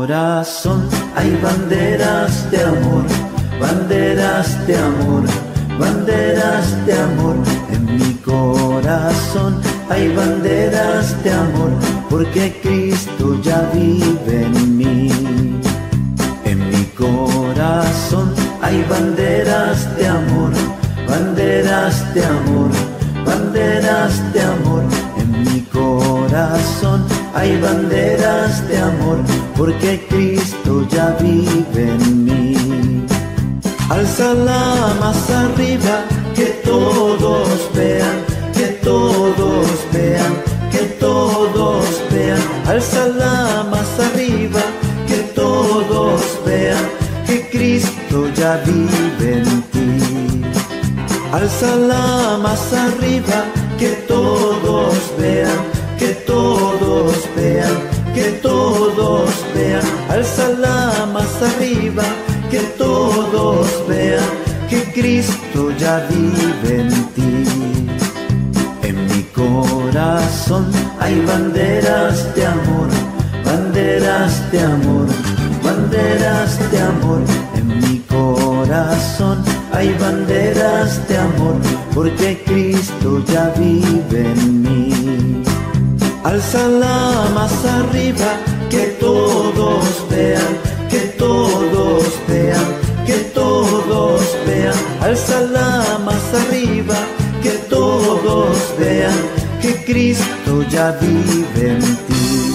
corazón hay banderas de amor, banderas de amor banderas de amor en mi corazón. Hay banderas de amor porque Cristo ya vive en mí. En mi corazón hay banderas de amor, banderas de amor, banderas de amor. En mi corazón hay banderas de amor porque Cristo ya vive en mí. Alzala más arriba, que todos vean, que todos vean, que todos vean. Alzala más arriba, que todos vean, que Cristo ya vive en ti. Alzala más arriba, que todos vean, que todos vean, que todos vean. Alzala más arriba, que todos vean, que Cristo ya vive en ti. En mi corazón hay banderas de amor, banderas de amor, banderas de amor. En mi corazón hay banderas de amor porque Cristo ya vive en mí. Alzala más arriba, que todos vean, que todos vean, que todos vean. Alzala más arriba, que todos vean, que Cristo ya vive en ti.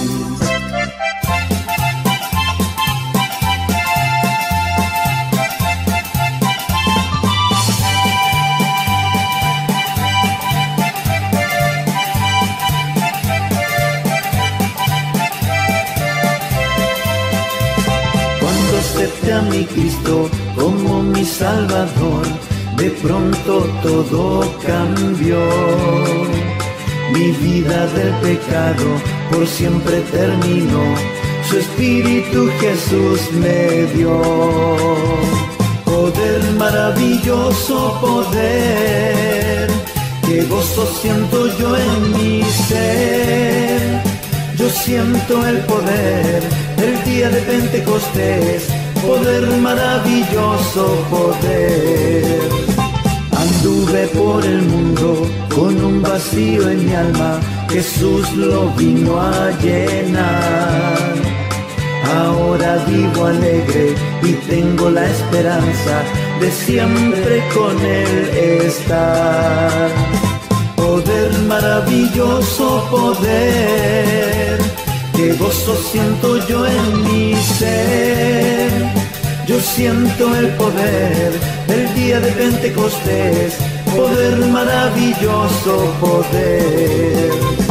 A mi Cristo como mi Salvador, de pronto todo cambió. Mi vida del pecado por siempre terminó, su Espíritu Jesús me dio. Poder, maravilloso poder, qué gozo siento yo en mi ser. Yo siento el poder del día de Pentecostés, poder, maravilloso poder. Anduve por el mundo con un vacío en mi alma, Jesús lo vino a llenar. Ahora vivo alegre y tengo la esperanza de siempre con Él estar. Poder, maravilloso poder, qué gozo siento yo en mi ser. Yo siento el poder del día de Pentecostés, poder, maravilloso poder.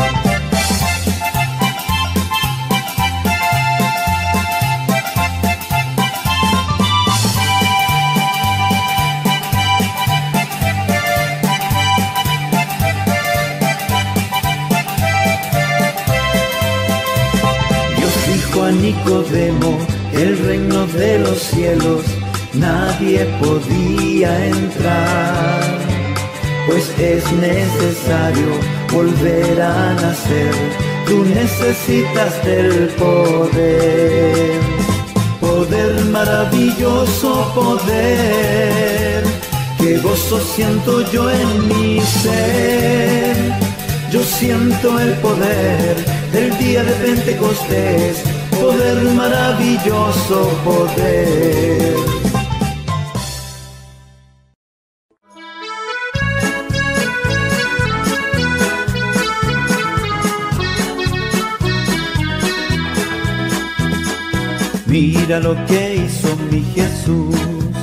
A Nicodemo, el reino de los cielos nadie podía entrar, pues es necesario volver a nacer, tú necesitas del poder. Poder, maravilloso poder, qué gozo siento yo en mi ser. Yo siento el poder del día de Pentecostés, poder, maravilloso poder. Mira lo que hizo mi Jesús,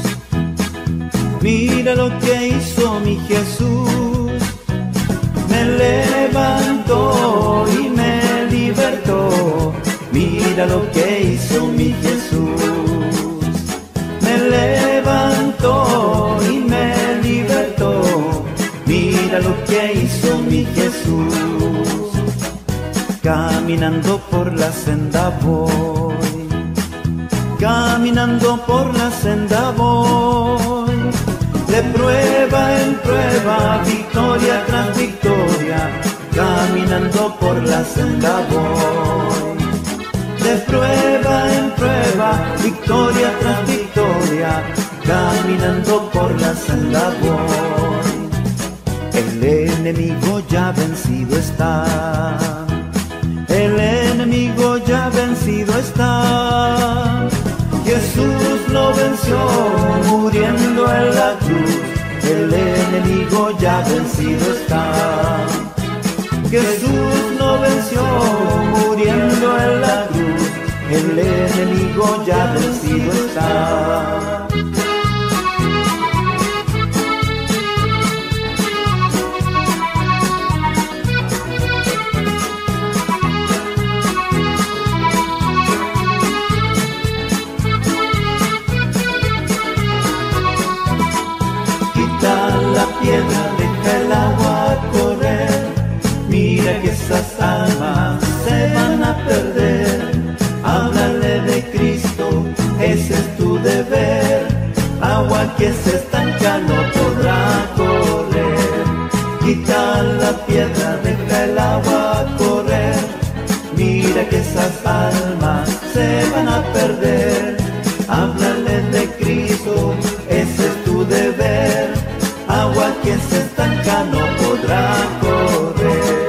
mira lo que hizo mi Jesús. Me levantó y me libertó. Mira lo que hizo mi Jesús. Me levantó y me libertó. Mira lo que hizo mi Jesús. Caminando por la senda voy, caminando por la senda voy. De prueba en prueba, victoria tras victoria, caminando por la senda voy. De prueba en prueba, victoria tras victoria, caminando por la senda voy. El enemigo ya vencido está, el enemigo ya vencido está. Jesús lo venció muriendo en la cruz, el enemigo ya vencido está. Jesús lo venció muriendo en la cruz, el enemigo ya vencido está. Quita la piedra, deja el agua correr. Mira que esas almas se van a perder. Háblale de Cristo, ese es tu deber. Agua que se estanca no podrá correr. Quita la piedra, deja el agua correr. Mira que esas almas se van a perder. Háblale de Cristo, ese es tu deber. Agua que se estanca no podrá correr.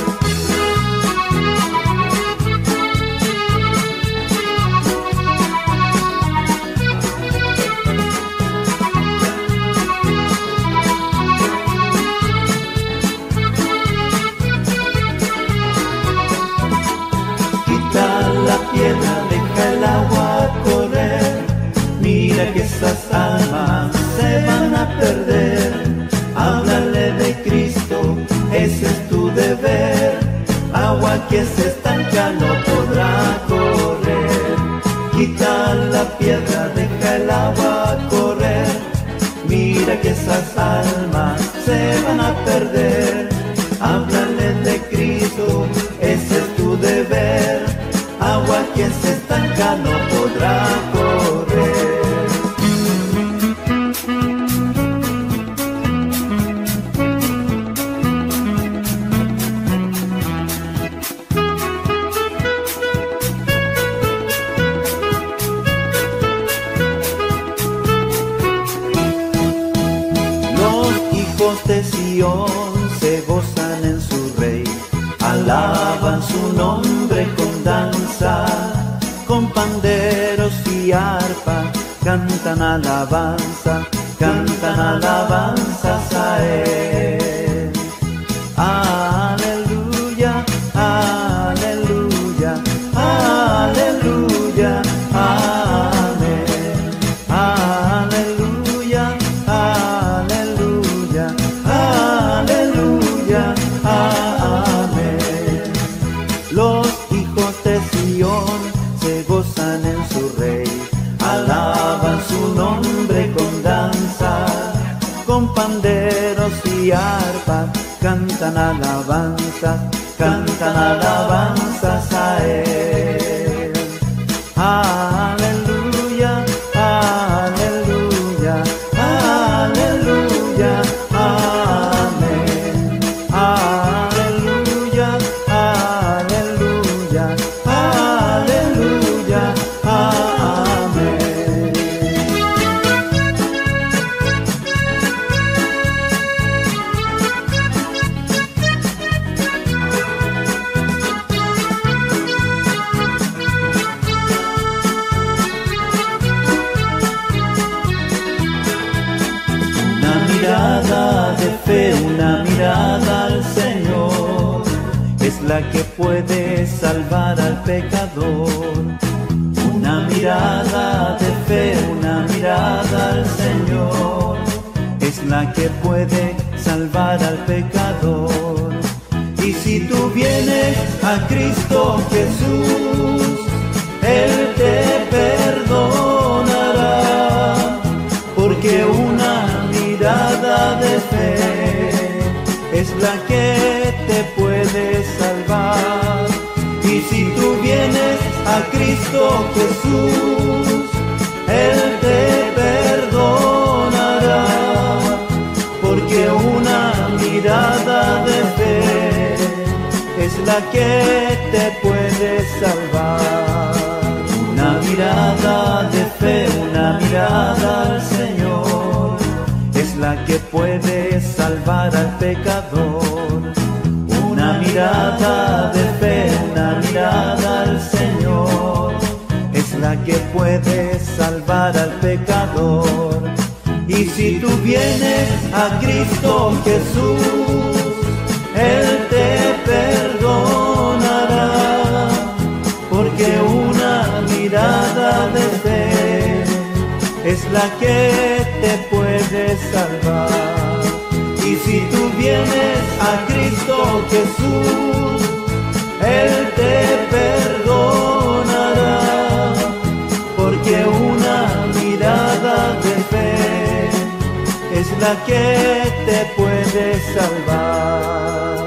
La piedra, deja el agua correr. Mira que esas almas se van a perder. Háblale de Cristo, ese es tu deber. Agua que se estanca no podrá correr. Quita la piedra, deja el agua correr. Mira que esas almas se van a perder. Háblale de Cristo, ese es tu deber. Agua que se estanca no podrá correr. Los hijos de Sión se gozan en su Rey, alaban su nombre con danza, con panderos y arpa, cantan alabanzas a Él. Aleluya, aleluya, aleluya, amén. Aleluya, aleluya, aleluya, amén. Los hijos de Sión se gozan en su Rey, alaban su nombre con danza, con panderos y arpas, cantan alabanzas a Él. Aleluya, aleluya, aleluya, amén. Aleluya, aleluya, aleluya, amén. Una mirada de fe, una mirada al Señor, es la que puede salvar al pecador. Una mirada de fe, una mirada al Señor, es la que puede salvar al pecador. Y si tú vienes a Cristo Jesús, Él te perdonará, porque una mirada de fe es la que te puede salvar. Y si tú vienes a Cristo Jesús, Él te perdonará, porque una mirada de fe es la que te puede salvar. Una mirada de fe, una mirada al Señor. salvar al pecador. Una mirada de fe, una mirada al Señor, es la que puede salvar al pecador. Y si tú vienes a Cristo Jesús, Él te perdonará, porque una mirada de fe es la que te puede salvar. Y si tú vienes a Cristo Jesús, Él te perdonará, porque una mirada de fe es la que te puede salvar.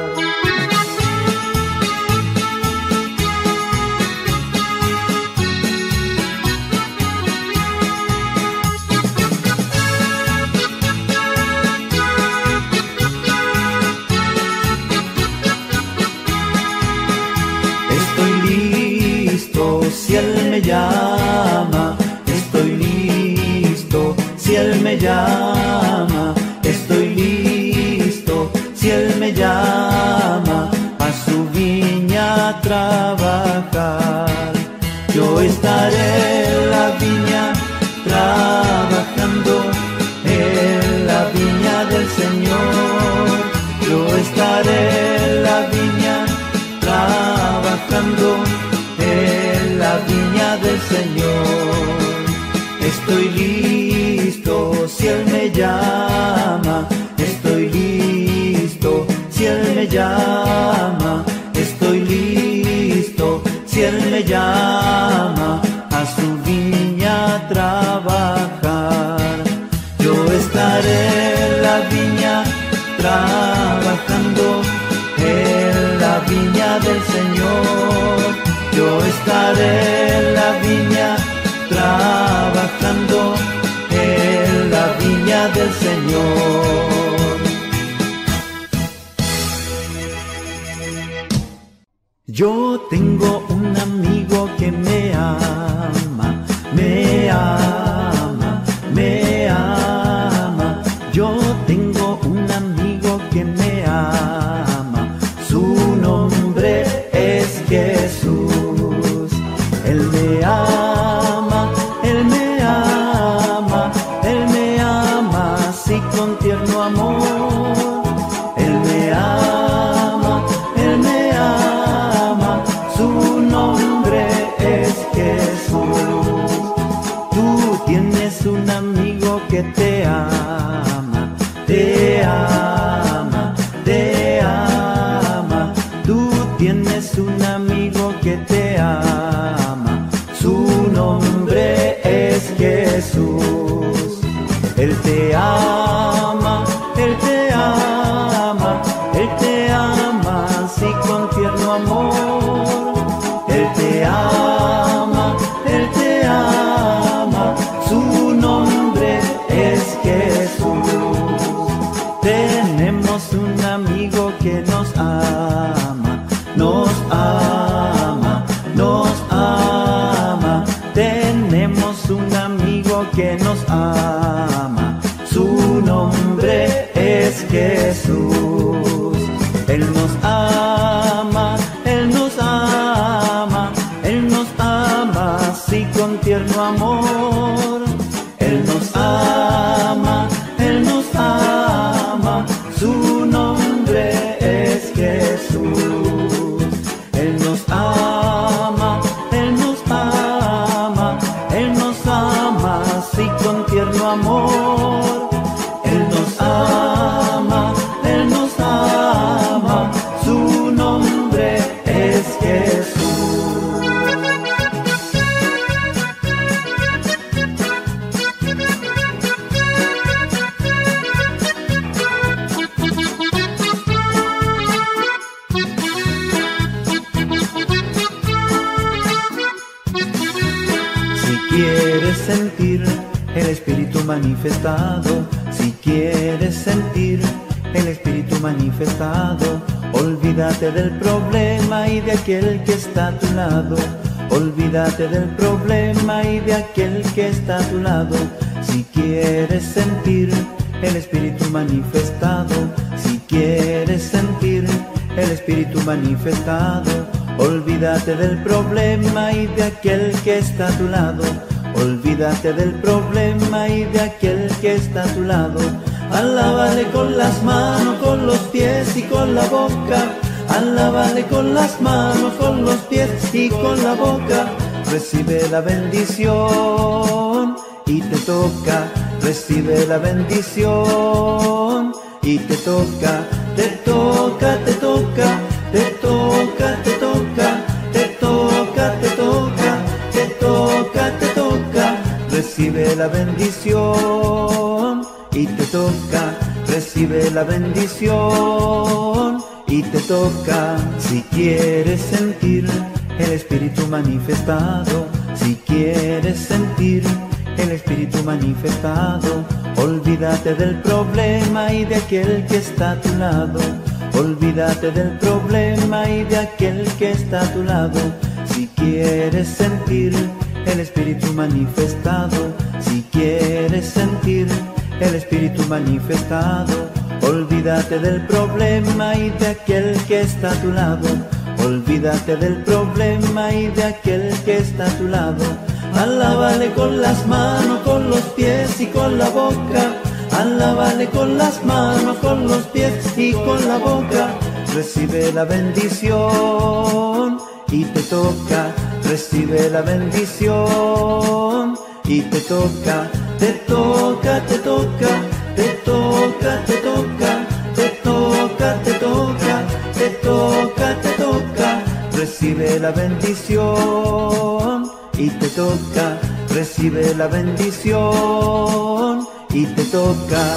Si Él me llama, estoy listo. Si Él me llama, estoy listo. Si Él me llama a su viña a trabajar, yo estaré en la viña trabajando, en la viña del Señor. Yo estaré en la viña trabajando, en la viña del Señor. Estoy listo si Él me llama, estoy listo si Él me llama, estoy listo si Él me llama a su viña a trabajar. Yo estaré en la viña trabajando, en la viña del Señor. Yo estaré en la viña trabajando, en la viña del Señor. Yo tengo un amigo que me ama, me ama, me ama. Yo tengo un amigo que me ama, su nombre es Jesús. Él me ama, Él me ama, Él me ama así con tierno amor. Él me ama, Él me ama, su nombre es Jesús. Tú tienes un amigo que te ama, te ama, te ama. Tú tienes un amigo que te ama, su nombre es Jesús. Él te ama, Él te ama, Él te ama así con tierno amor. Él te ama, Él te ama, su nombre es Jesús. Tenemos un amigo que nos ama, nos ama, nos ama. Tenemos un amigo que nos ama, su nombre es Jesús. Él nos ama, Él nos ama, Él nos ama así con tierno amor. Él nos ama, Él nos ama, su nombre es Jesús. Él nos ama, Él nos ama, Él nos ama así con tierno amor. Él nos ama, Él nos ama, su nombre es Jesús. quieres sentir el Espíritu manifestado, si quieres sentir el Espíritu manifestado, olvídate del problema y de aquel que está a tu lado. Olvídate del problema y de aquel que está a tu lado. Si quieres sentir el Espíritu manifestado, quieres sentir el Espíritu manifestado, olvídate del problema y de aquel que está a tu lado. Olvídate del problema y de aquel que está a tu lado. Alábale con las manos, con los pies y con la boca. Alábale con las manos, con los pies y con la boca. Recibe la bendición y te toca. Recibe la bendición y te toca. Te toca, te toca, te toca, te toca, te toca, te toca, te toca, te toca. Recibe la bendición y te toca. Recibe la bendición y te toca. Si quieres sentir el Espíritu manifestado, si quieres sentir el Espíritu manifestado, olvídate del problema y de aquel que está a tu lado. Olvídate del problema y de aquel que está a tu lado. Si quieres sentir el Espíritu manifestado, si quieres sentir el Espíritu manifestado, olvídate del problema y de aquel que está a tu lado. Olvídate del problema y de aquel que está a tu lado. Alábale con las manos, con los pies y con la boca. Alábale con las manos, con los pies y con la boca. Recibe la bendición y te toca. Recibe la bendición y te toca. Te toca, te toca, te toca, te toca, te toca, te toca, te toca, te toca. Recibe la bendición y te toca. Recibe la bendición y te toca.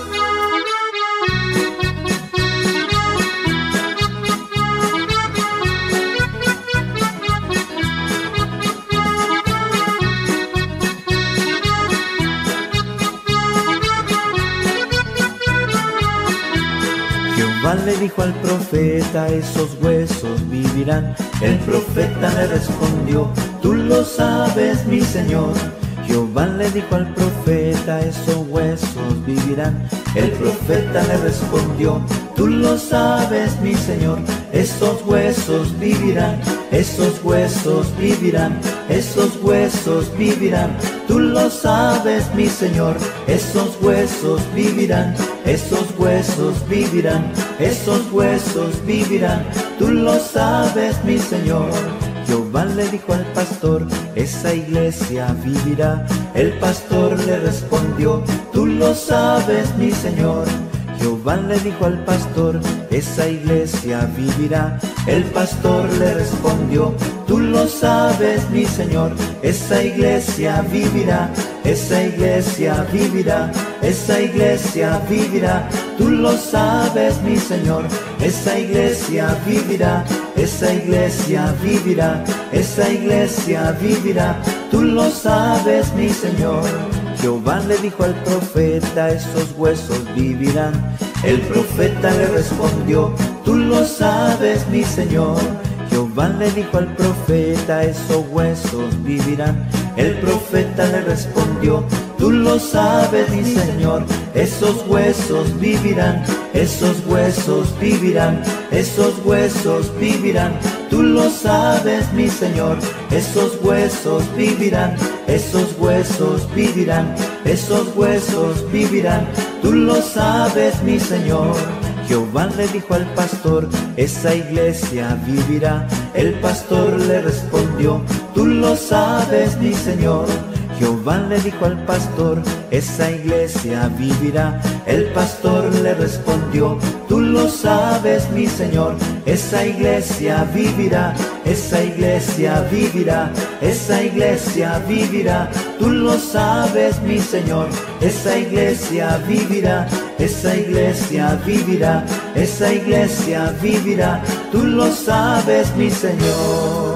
Jehová le dijo al profeta, esos huesos vivirán. El profeta le respondió, tú lo sabes, mi Señor. Jehová le dijo al profeta, esos huesos vivirán. El profeta le respondió, tú lo sabes, mi Señor. Esos huesos vivirán, esos huesos vivirán, esos huesos vivirán. Tú lo sabes, mi Señor. Esos huesos vivirán, esos huesos vivirán, esos huesos vivirán. Tú lo sabes, mi Señor. Jehová le dijo al pastor, esa iglesia vivirá. El pastor le respondió, tú lo sabes, mi Señor. Jehová le dijo al pastor, esa iglesia vivirá. El pastor le respondió, tú lo sabes, mi Señor. Esa iglesia vivirá, esa iglesia vivirá, esa iglesia vivirá. Tú lo sabes, mi Señor. Esa iglesia vivirá, esa iglesia vivirá, esa iglesia vivirá. Tú lo sabes, mi Señor. Jehová le dijo al profeta, esos huesos vivirán. El profeta le respondió, tú lo sabes, mi Señor. Jehová le dijo al profeta, esos huesos vivirán. El profeta le respondió, tú lo sabes, mi Señor. Esos huesos vivirán, esos huesos vivirán, esos huesos vivirán. Tú lo sabes, mi Señor. Esos huesos vivirán, esos huesos vivirán, esos huesos vivirán. Tú lo sabes, mi Señor. Jehová le dijo al pastor, esa iglesia vivirá. El pastor le respondió, tú lo sabes, mi Señor. Jehová le dijo al pastor, esa iglesia vivirá. El pastor le respondió, tú lo sabes, mi Señor. Esa iglesia vivirá, esa iglesia vivirá, esa iglesia vivirá. Tú lo sabes, mi Señor. Esa iglesia vivirá, esa iglesia vivirá, esa iglesia vivirá. Tú lo sabes, mi Señor.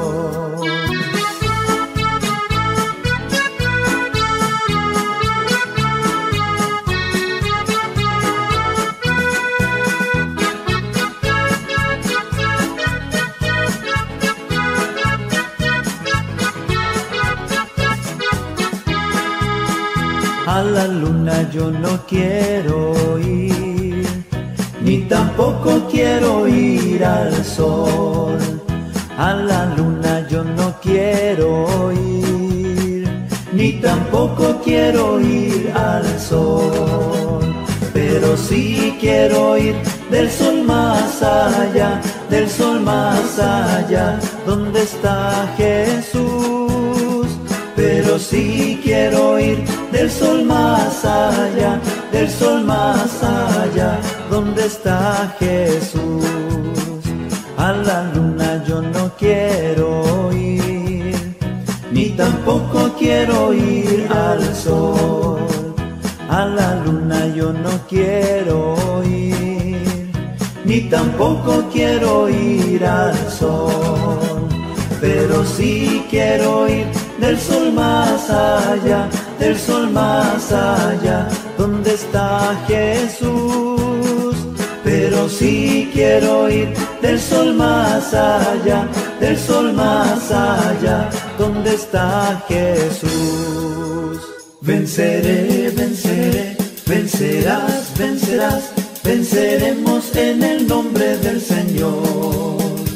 A la luna yo no quiero ir, ni ni tampoco quiero ir al sol. A la luna yo no quiero ir, ni tampoco quiero ir al sol. Pero sí quiero ir del sol más allá, del sol más allá, donde está Jesús. Pero sí quiero ir del sol más allá, del sol más allá, donde está Jesús. A la luna yo no quiero ir, ni tampoco quiero ir al sol. A la luna yo no quiero ir, ni tampoco quiero ir al sol. Pero sí quiero ir del sol más allá, del sol más allá, donde está Jesús. Pero sí quiero ir del sol más allá, del sol más allá, donde está Jesús. Venceré, venceré, vencerás, vencerás, venceremos en el nombre del Señor.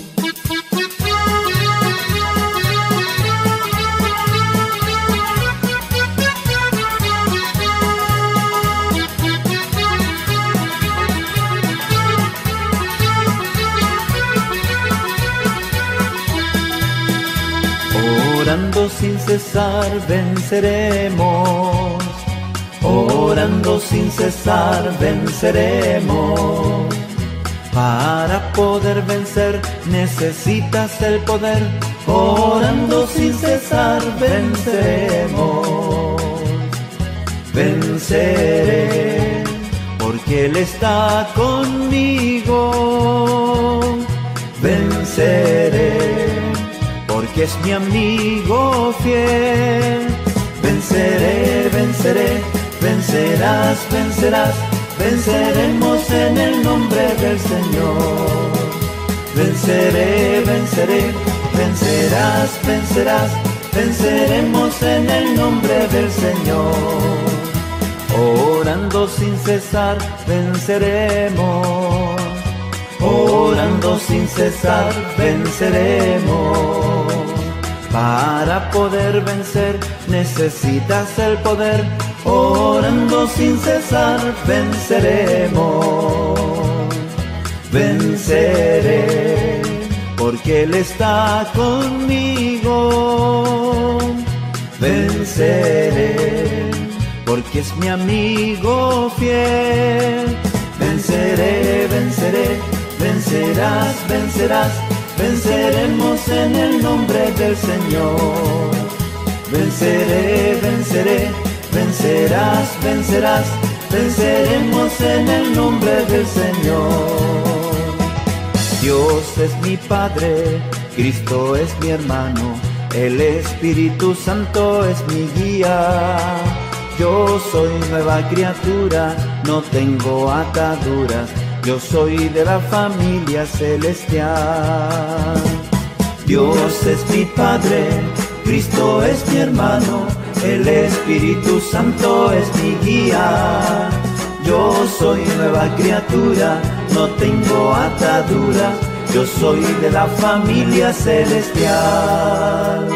Orando sin cesar venceremos, orando sin cesar venceremos. Para poder vencer necesitas el poder, orando sin cesar venceremos. Venceré, porque Él está conmigo. Venceré, porque es mi amigo fiel. Venceré, venceré, vencerás, vencerás, venceremos en el nombre del Señor. Venceré, venceré, vencerás, vencerás, venceremos en el nombre del Señor. Orando sin cesar venceremos, orando sin cesar venceremos. Para poder vencer necesitas el poder, orando sin cesar venceremos. Venceré, porque Él está conmigo. Venceré, porque es mi amigo fiel. Venceré, venceré, vencerás, vencerás, venceremos en el nombre del Señor. Venceré, venceré, vencerás, vencerás, venceremos en el nombre del Señor. Dios es mi Padre, Cristo es mi hermano, el Espíritu Santo es mi guía. Yo soy nueva criatura, no tengo ataduras, yo soy de la familia celestial. Dios es mi Padre, Cristo es mi hermano, el Espíritu Santo es mi guía. Yo soy nueva criatura, no tengo atadura, yo soy de la familia celestial.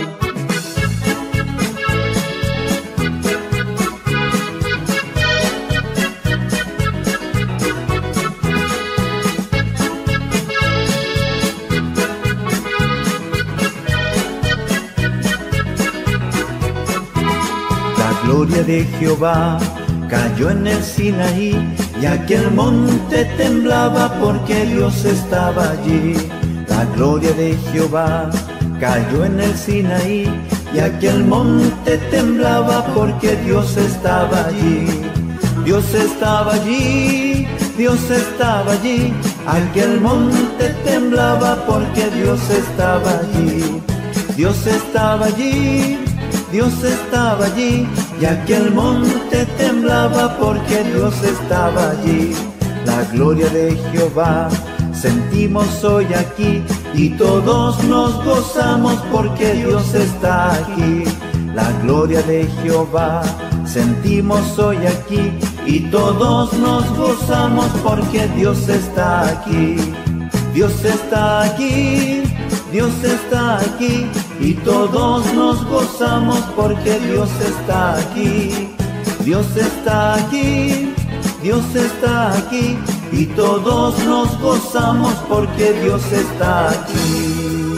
La gloria de Jehová cayó en el Sinaí, y aquel monte temblaba porque Dios estaba allí. La gloria de Jehová cayó en el Sinaí, y aquel monte temblaba porque Dios estaba allí. Dios estaba allí, Dios estaba allí, aquel monte temblaba porque Dios estaba allí. Dios estaba allí, Dios estaba allí, y aquel monte temblaba porque Dios estaba allí. La gloria de Jehová sentimos hoy aquí, y todos nos gozamos porque Dios está aquí. la gloria de Jehová sentimos hoy aquí, y todos nos gozamos porque Dios está aquí. Dios está aquí, Dios está aquí, y todos nos gozamos porque Dios está aquí. Dios está aquí, Dios está aquí, y todos nos gozamos porque Dios está aquí.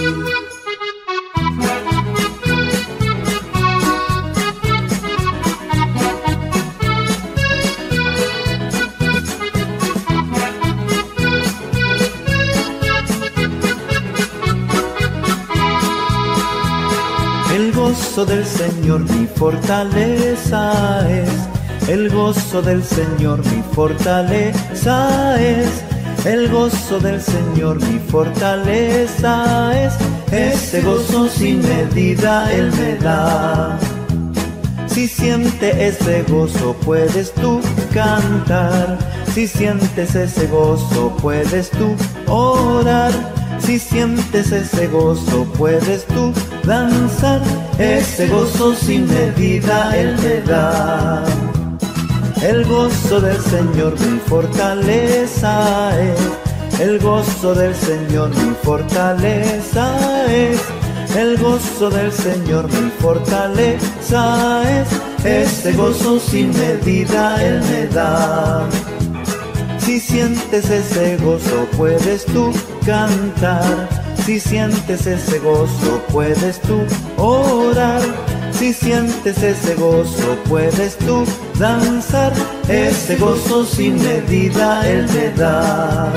El gozo del Señor mi fortaleza es, el gozo del Señor mi fortaleza es, el gozo del Señor mi fortaleza es, ese gozo sin medida Él me da. Si sientes ese gozo puedes tú cantar, si sientes ese gozo puedes tú orar, si sientes ese gozo puedes tú danzar, ese gozo sin medida Él me da. El gozo del Señor mi fortaleza es, el gozo del Señor mi fortaleza es, el gozo del Señor mi fortaleza es, ese gozo sin medida Él me da. Si sientes ese gozo puedes tú cantar, si sientes ese gozo puedes tú orar, si sientes ese gozo puedes tú danzar, ese gozo sin medida Él me da.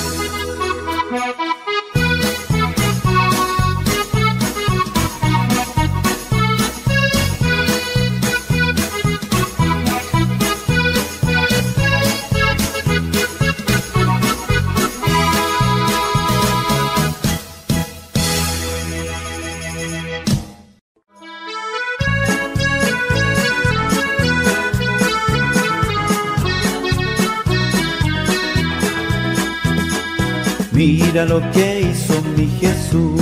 Mira lo que hizo mi Jesús,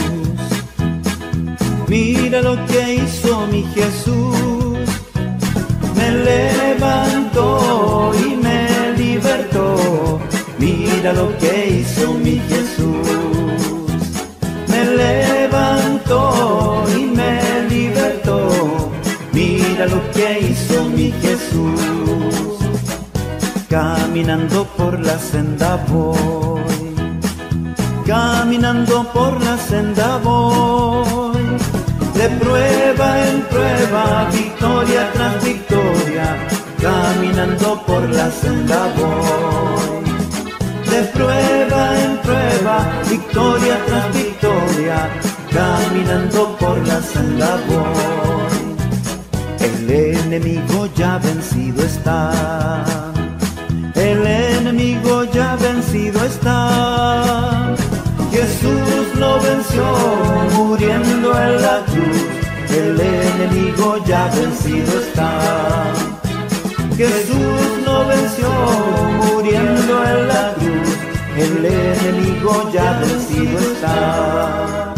mira lo que hizo mi Jesús, me levantó y me libertó. Mira lo que hizo mi Jesús, me levantó y me libertó. Mira lo que hizo mi Jesús, caminando por la senda voy, caminando por la senda voy, de prueba en prueba, victoria tras victoria, caminando por la senda voy, de prueba en prueba, victoria tras victoria, caminando por la senda voy. El enemigo ya vencido está, el enemigo ya vencido está. Jesús lo venció muriendo en la cruz, el enemigo ya vencido está. Jesús lo venció muriendo en la cruz, el enemigo ya vencido está.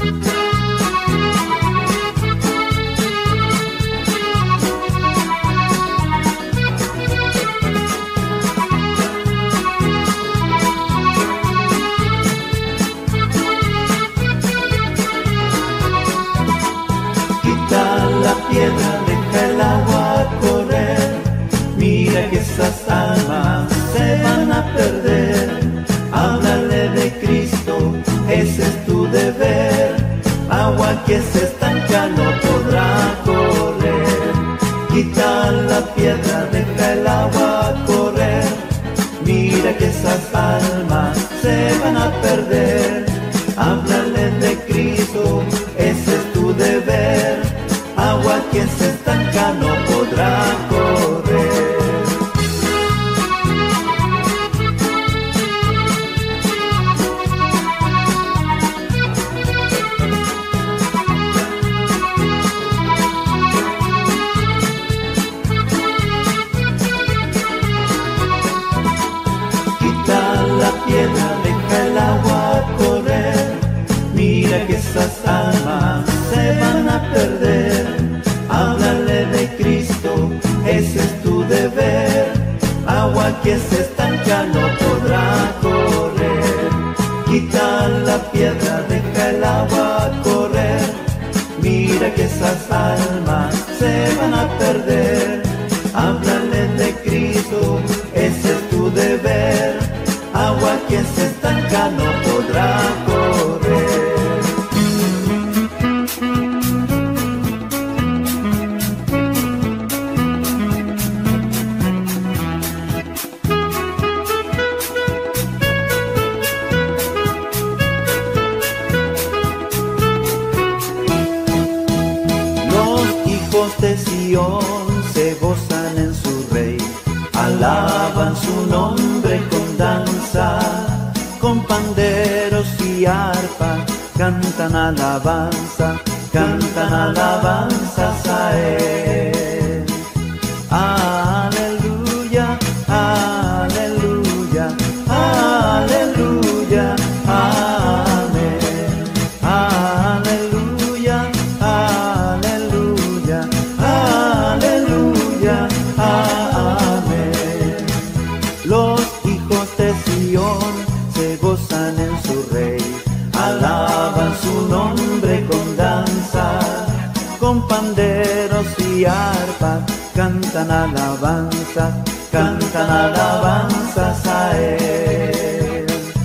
Piedra, deja el agua correr, mira que esas almas se van a perder. Háblale de Cristo, ese es tu deber, agua que se estanca no podrá correr. Quita la piedra, deja el agua correr, mira que esas almas se van a perder. Háblale de Cristo, ese es tu deber, agua que se estanca no podrá correr. Quita la piedra, deja el agua correr, deber. Agua que se estanca no podrá correr. Quita la piedra, deja el agua correr. Mira que esas almas se van a perder. Háblale de Cristo, ese es tu deber. Agua que se estanca no podrá correr. De Sion se gozan en su rey, alaban su nombre con danza, con panderos y arpa, cantan alabanzas a él. Aleluya, aleluya, aleluya, amén. Aleluya, aleluya, aleluya, amén. Los hijos de Sion se gozan en su rey, alaban su nombre con danza, con panderos y arpas, cantan alabanzas a él.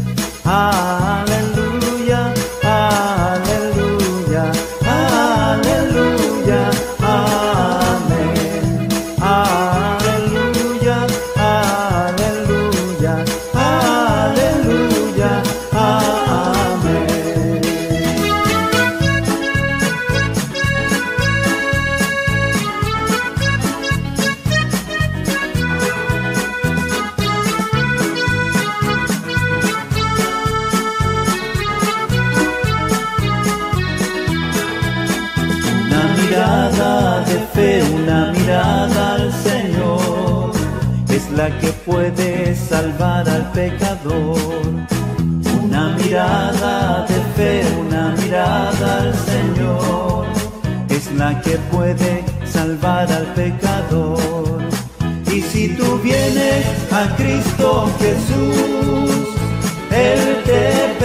Aleluya, aleluya, aleluya, amén. Aleluya, aleluya, aleluya, amén. Una mirada de fe, una mirada al Señor, es la que puede salvar al pecador. Una mirada de fe, una mirada al Señor, es la que puede salvar al pecador. Y si tú vienes a Cristo Jesús, Él te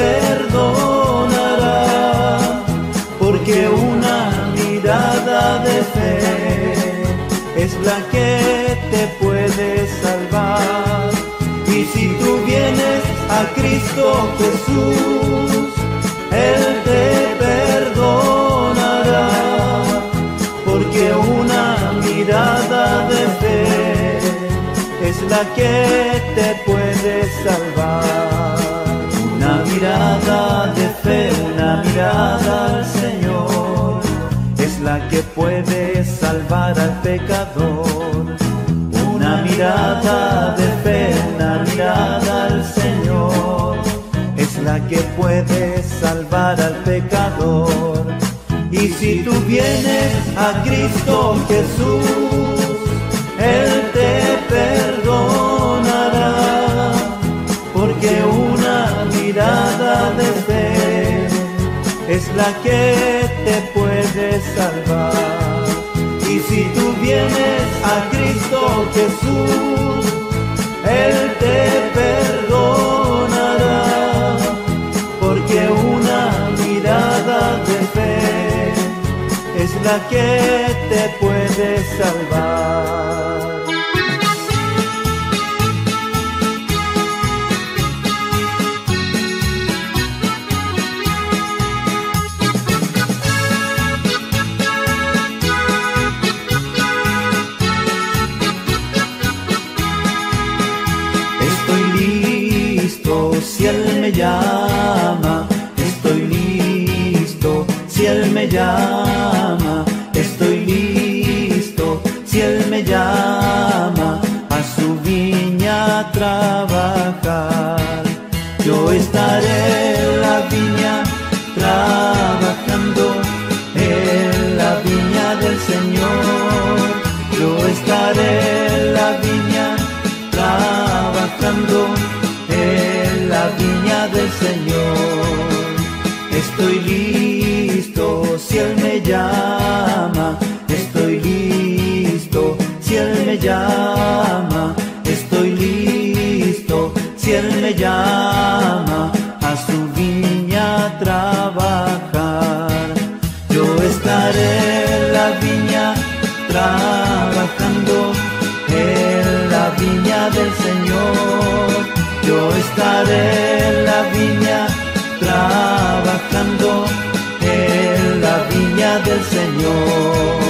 perdonará, porque una mirada de fe es la que te puede salvar. Y si tú vienes a Cristo Jesús, Él te perdonará, porque una mirada de fe es la que te puede salvar. Una mirada de fe, una mirada al Señor, es la que puede salvar al pecador. Una mirada de fe, una mirada al Señor, es la que puede salvar al pecador. Y si tú vienes a Cristo Jesús, Él te perdonará, porque una mirada de fe es la que te puede salvar. Y si tú vienes a Cristo Jesús, Él te perdonará, porque una mirada de fe es la que te puede salvar. Si Él me llama, estoy listo. Si Él me llama, estoy listo. Si Él me llama a su viña a trabajar, yo estaré en la viña trabajando, en la viña del Señor. Yo estaré en la viña trabajando, en la viña del Señor. Estoy listo si Él me llama, estoy listo si Él me llama. del Señor. Yo estaré en la viña trabajando, en la viña del Señor.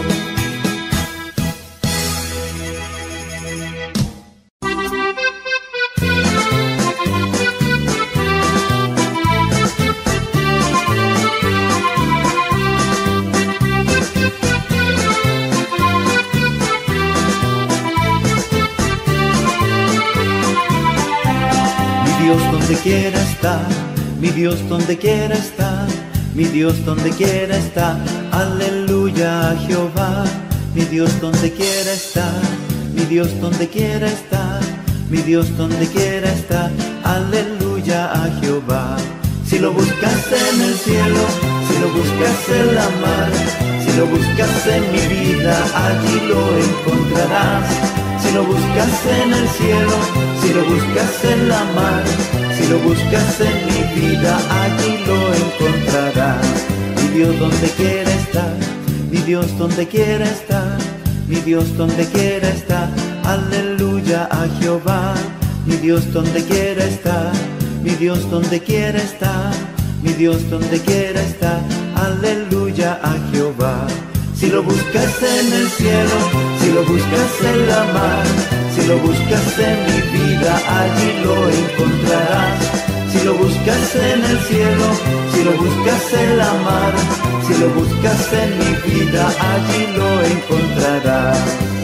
Donde quiera estar, mi Dios donde quiera estar, mi Dios donde quiera estar, aleluya a Jehová. Mi Dios donde quiera estar, mi Dios donde quiera estar, mi Dios donde quiera estar, aleluya a Jehová. Si lo buscas en el cielo, si lo buscas en la mar, si lo buscas en mi vida, allí lo encontrarás. Si lo buscas en el cielo, si lo buscas en la mar, si lo buscas en mi vida, allí lo encontrarás. Mi Dios donde quiera estar, mi Dios donde quiera estar, mi Dios donde quiera estar, aleluya a Jehová. Mi Dios donde quiera estar, mi Dios donde quiera estar, mi Dios donde quiera estar, aleluya a Jehová. Si lo buscas en el cielo, si lo buscas en la mar, si lo buscas en mi vida, allí lo encontrarás. Si lo buscas en el cielo, si lo buscas en la mar, si lo buscas en mi vida, allí lo encontrarás.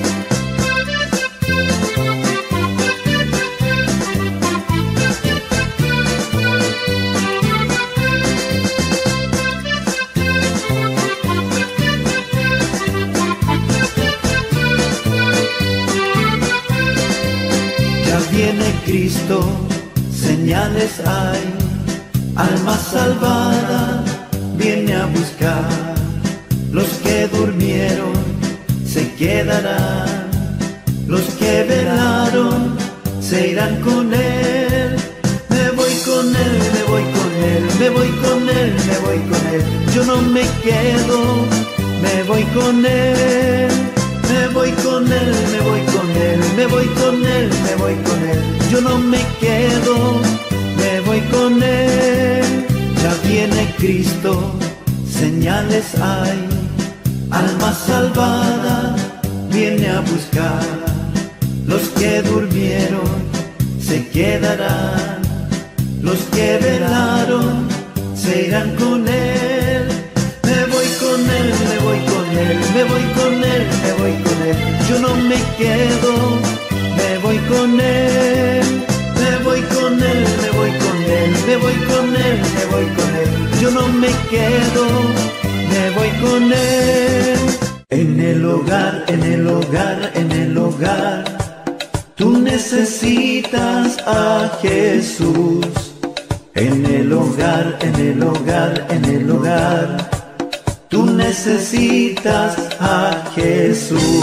Viene Cristo, señales hay, alma salvada viene a buscar. Los que durmieron se quedarán, los que velaron se irán con Él. Me voy con Él, me voy con Él, me voy con Él, me voy con Él. Yo no me quedo, me voy con Él. Me voy con Él, me voy con Él, me voy con Él, me voy con Él. Yo no me quedo, me voy con Él. Ya viene Cristo, señales hay, alma salvada viene a buscar. Los que durmieron se quedarán, los que velaron se irán con Él. Me voy con Él, me voy con Él, me voy con Él, me voy con Él. Yo no me quedo, me voy con Él. Me voy con Él, me voy con Él, me voy con Él, me voy con Él. Yo no me quedo, me voy con Él. En el hogar, en el hogar, en el hogar, tú necesitas a Jesús. En el hogar, en el hogar, en el hogar, tú necesitas a Jesús.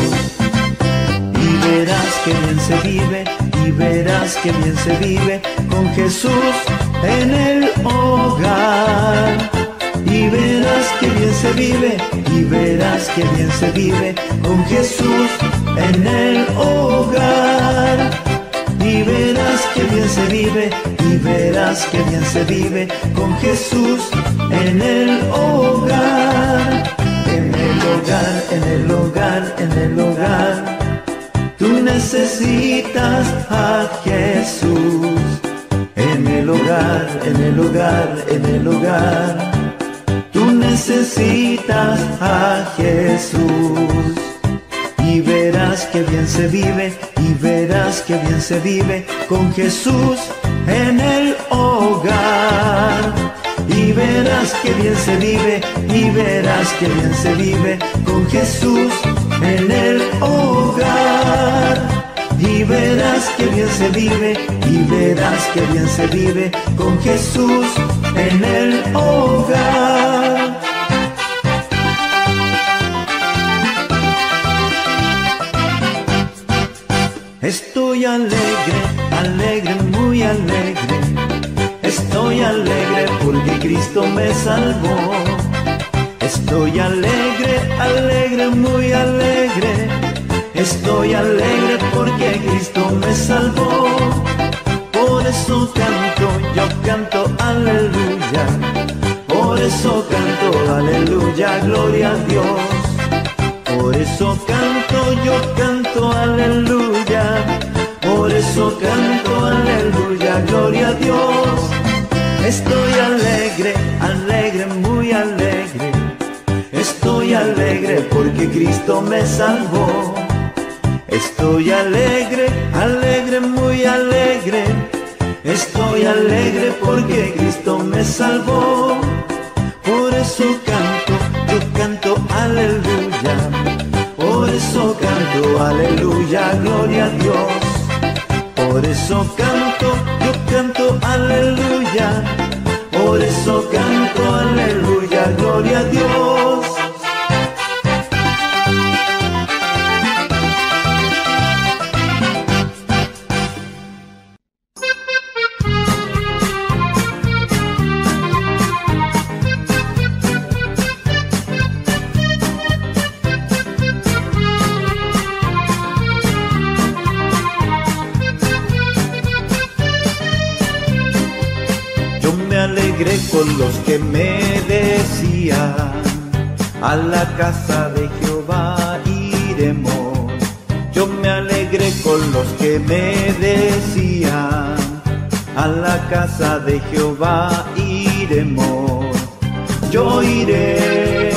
Y verás que bien se vive, y verás que bien se vive con Jesús en el hogar. Y verás que bien se vive, y verás que bien se vive con Jesús en el hogar. Y verás que bien se vive, y verás que bien se vive con Jesús en el hogar. En el hogar, en el hogar, en el hogar, tú necesitas a Jesús. En el hogar, en el hogar, en el hogar, tú necesitas a Jesús. Y verás que bien se vive, y verás que bien se vive con Jesús en el hogar. Y verás que bien se vive, y verás que bien se vive con Jesús en el hogar. Y verás que bien se vive, y verás que bien se vive con Jesús en el hogar. Estoy alegre, alegre, muy alegre. Estoy alegre porque Cristo me salvó. Estoy alegre, alegre, muy alegre. Estoy alegre porque Cristo Cristo me salvó. Por eso canto, yo canto aleluya. Por eso canto aleluya, gloria a Dios. Por eso canto, yo canto aleluya. Por eso canto aleluya, gloria a Dios. Estoy alegre, alegre, muy alegre. Estoy alegre porque Cristo me salvó. Estoy alegre, alegre, muy alegre. Estoy alegre porque Cristo me salvó. Por eso canto, yo canto aleluya. Por eso canto aleluya, gloria a Dios. Por eso canto, yo canto aleluya. Por eso canto aleluya, gloria a Dios. Con los que me decían, a la casa de Jehová iremos. Yo me alegré con los que me decían, a la casa de Jehová iremos. Yo iré,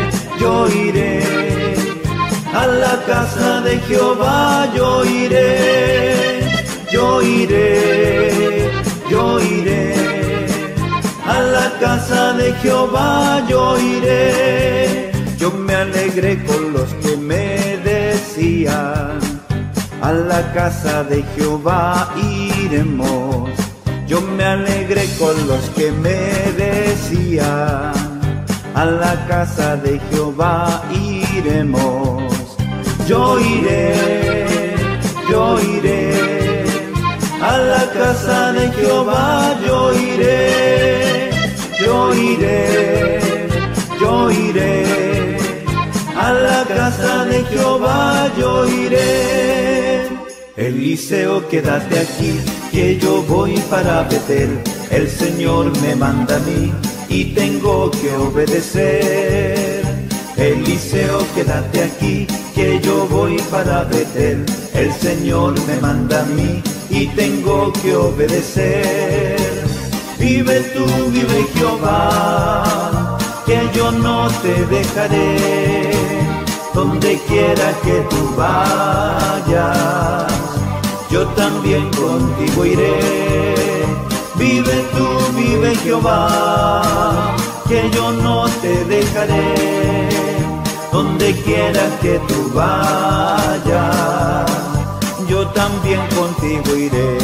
a la casa de Jehová yo iré, yo iré, yo iré. A la casa de Jehová yo iré. Yo me alegré con los que me decían, a la casa de Jehová iremos. Yo me alegré con los que me decían, a la casa de Jehová iremos. Yo iré, yo iré. A la casa de Jehová yo iré, yo iré, yo iré. A la casa de Jehová yo iré. Eliseo, quédate aquí, que yo voy para Betel. El Señor me manda a mí y tengo que obedecer. Eliseo, quédate aquí, que yo voy para Betel. El Señor me manda a mí y tengo que obedecer. Vive tú, vive Jehová, que yo no te dejaré. Donde quiera que tú vayas, yo también contigo iré. Vive tú, vive Jehová, que yo no te dejaré. Donde quiera que tú vayas, yo también contigo iré.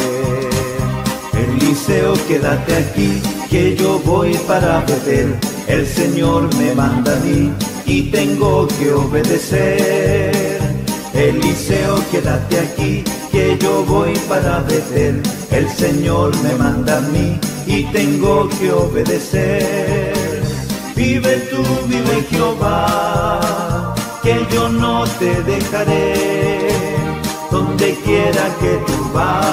Eliseo, quédate aquí, que yo voy para Betel. El Señor me manda a mí y tengo que obedecer. Eliseo, quédate aquí, que yo voy para Betel. El Señor me manda a mí y tengo que obedecer. Vive tú, vive Jehová, que yo no te dejaré. Donde quiera que tú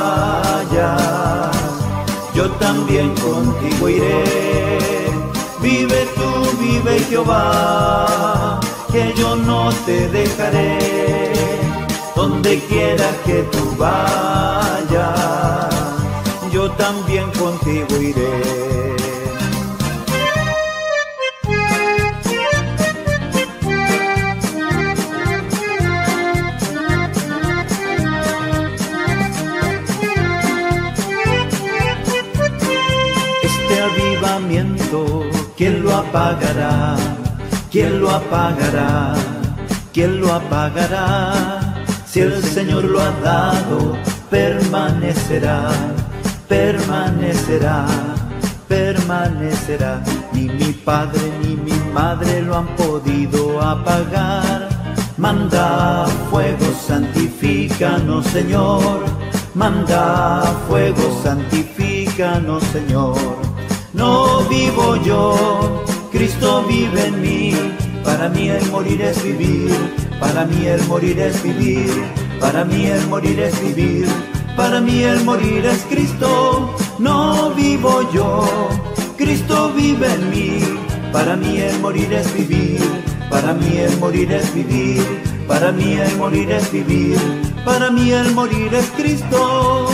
vayas, yo también contigo iré. Vive tú, vive Jehová, que yo no te dejaré. Donde quiera que tú vayas, yo también contigo iré. ¿Quién lo apagará? ¿Quién lo apagará? ¿Quién lo apagará? Si el Señor lo ha dado, permanecerá, permanecerá, permanecerá. Ni mi padre ni mi madre lo han podido apagar. Manda fuego, santifícanos, Señor. Manda fuego, santifícanos, Señor. No vivo yo, Cristo vive en mí. Para mí el morir es vivir, para mí el morir es vivir. para mí el morir es vivir, para mí el morir es Cristo. No vivo yo, Cristo vive en mí, para mí el morir es vivir, para mí el morir es vivir, para mí el morir es vivir, para mí el morir es Cristo.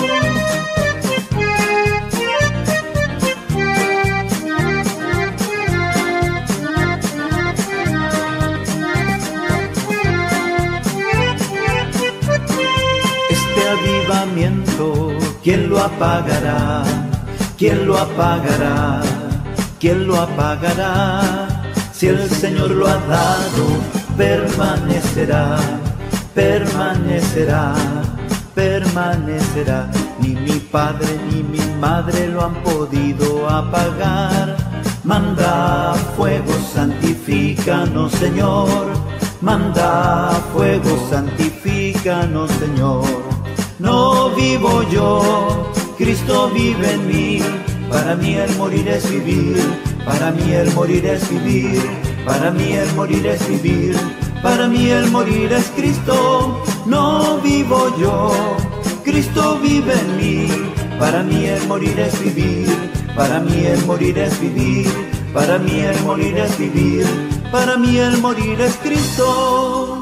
Este avivamiento, ¿quién lo apagará? ¿Quién lo apagará? ¿Quién lo apagará? Si el Señor lo ha dado, permanecerá, permanecerá, permanecerá. Ni mi padre ni mi madre lo han podido apagar. Manda fuego, santifícanos, Señor. Manda fuego, santifícanos, Señor. No vivo yo, Cristo vive en mí, para mí el morir es vivir, para mí el morir es vivir, para mí el morir es vivir, para mí el morir es Cristo. No vivo yo, Cristo vive en mí, para mí el morir es vivir, para mí el morir es vivir, para mí el morir es vivir, para mí el morir es Cristo.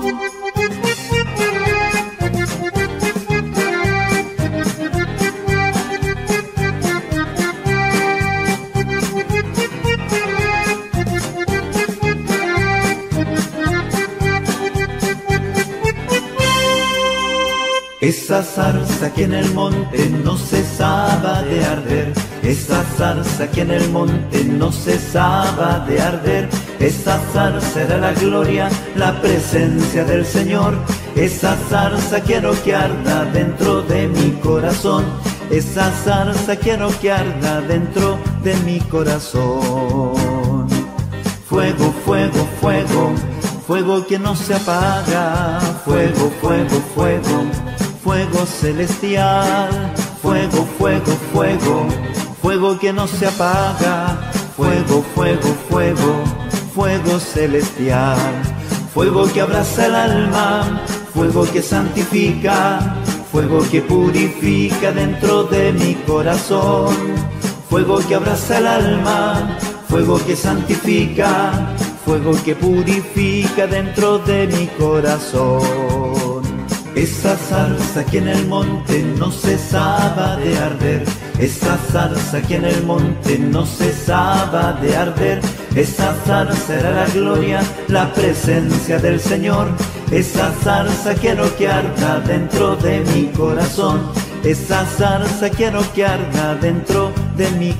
Esa zarza que en el monte no cesaba de arder, esa zarza que en el monte no cesaba de arder, esa zarza era la gloria, la presencia del Señor. Esa zarza quiero que arda dentro de mi corazón, esa zarza quiero que arda dentro de mi corazón. Fuego, fuego, fuego, fuego que no se apaga, fuego, fuego, fuego, fuego celestial, fuego, fuego, fuego, fuego que no se apaga, fuego, fuego, fuego, fuego celestial, fuego que abraza el alma, fuego que santifica, fuego que purifica dentro de mi corazón, fuego que abraza el alma, fuego que santifica, fuego que purifica dentro de mi corazón. Esa zarza que en el monte no cesaba de arder, esa zarza que en el monte no cesaba de arder, esa zarza era la gloria, la presencia del Señor. Esa zarza quiero que arda dentro de mi corazón, esa zarza quiero que arda dentro de mi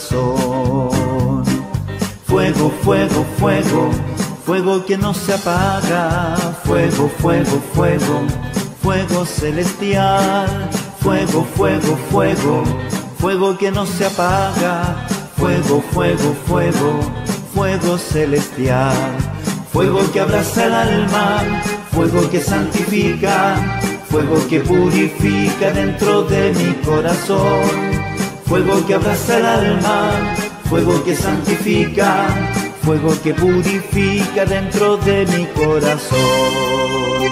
corazón. Fuego, fuego, fuego, fuego que no se apaga, fuego, fuego, fuego, fuego celestial, fuego, fuego, fuego, fuego que no se apaga, fuego, fuego, fuego, fuego celestial, fuego que abraza el alma, fuego que santifica, fuego que purifica dentro de mi corazón, fuego que abraza el alma, fuego que santifica, fuego que purifica dentro de mi corazón.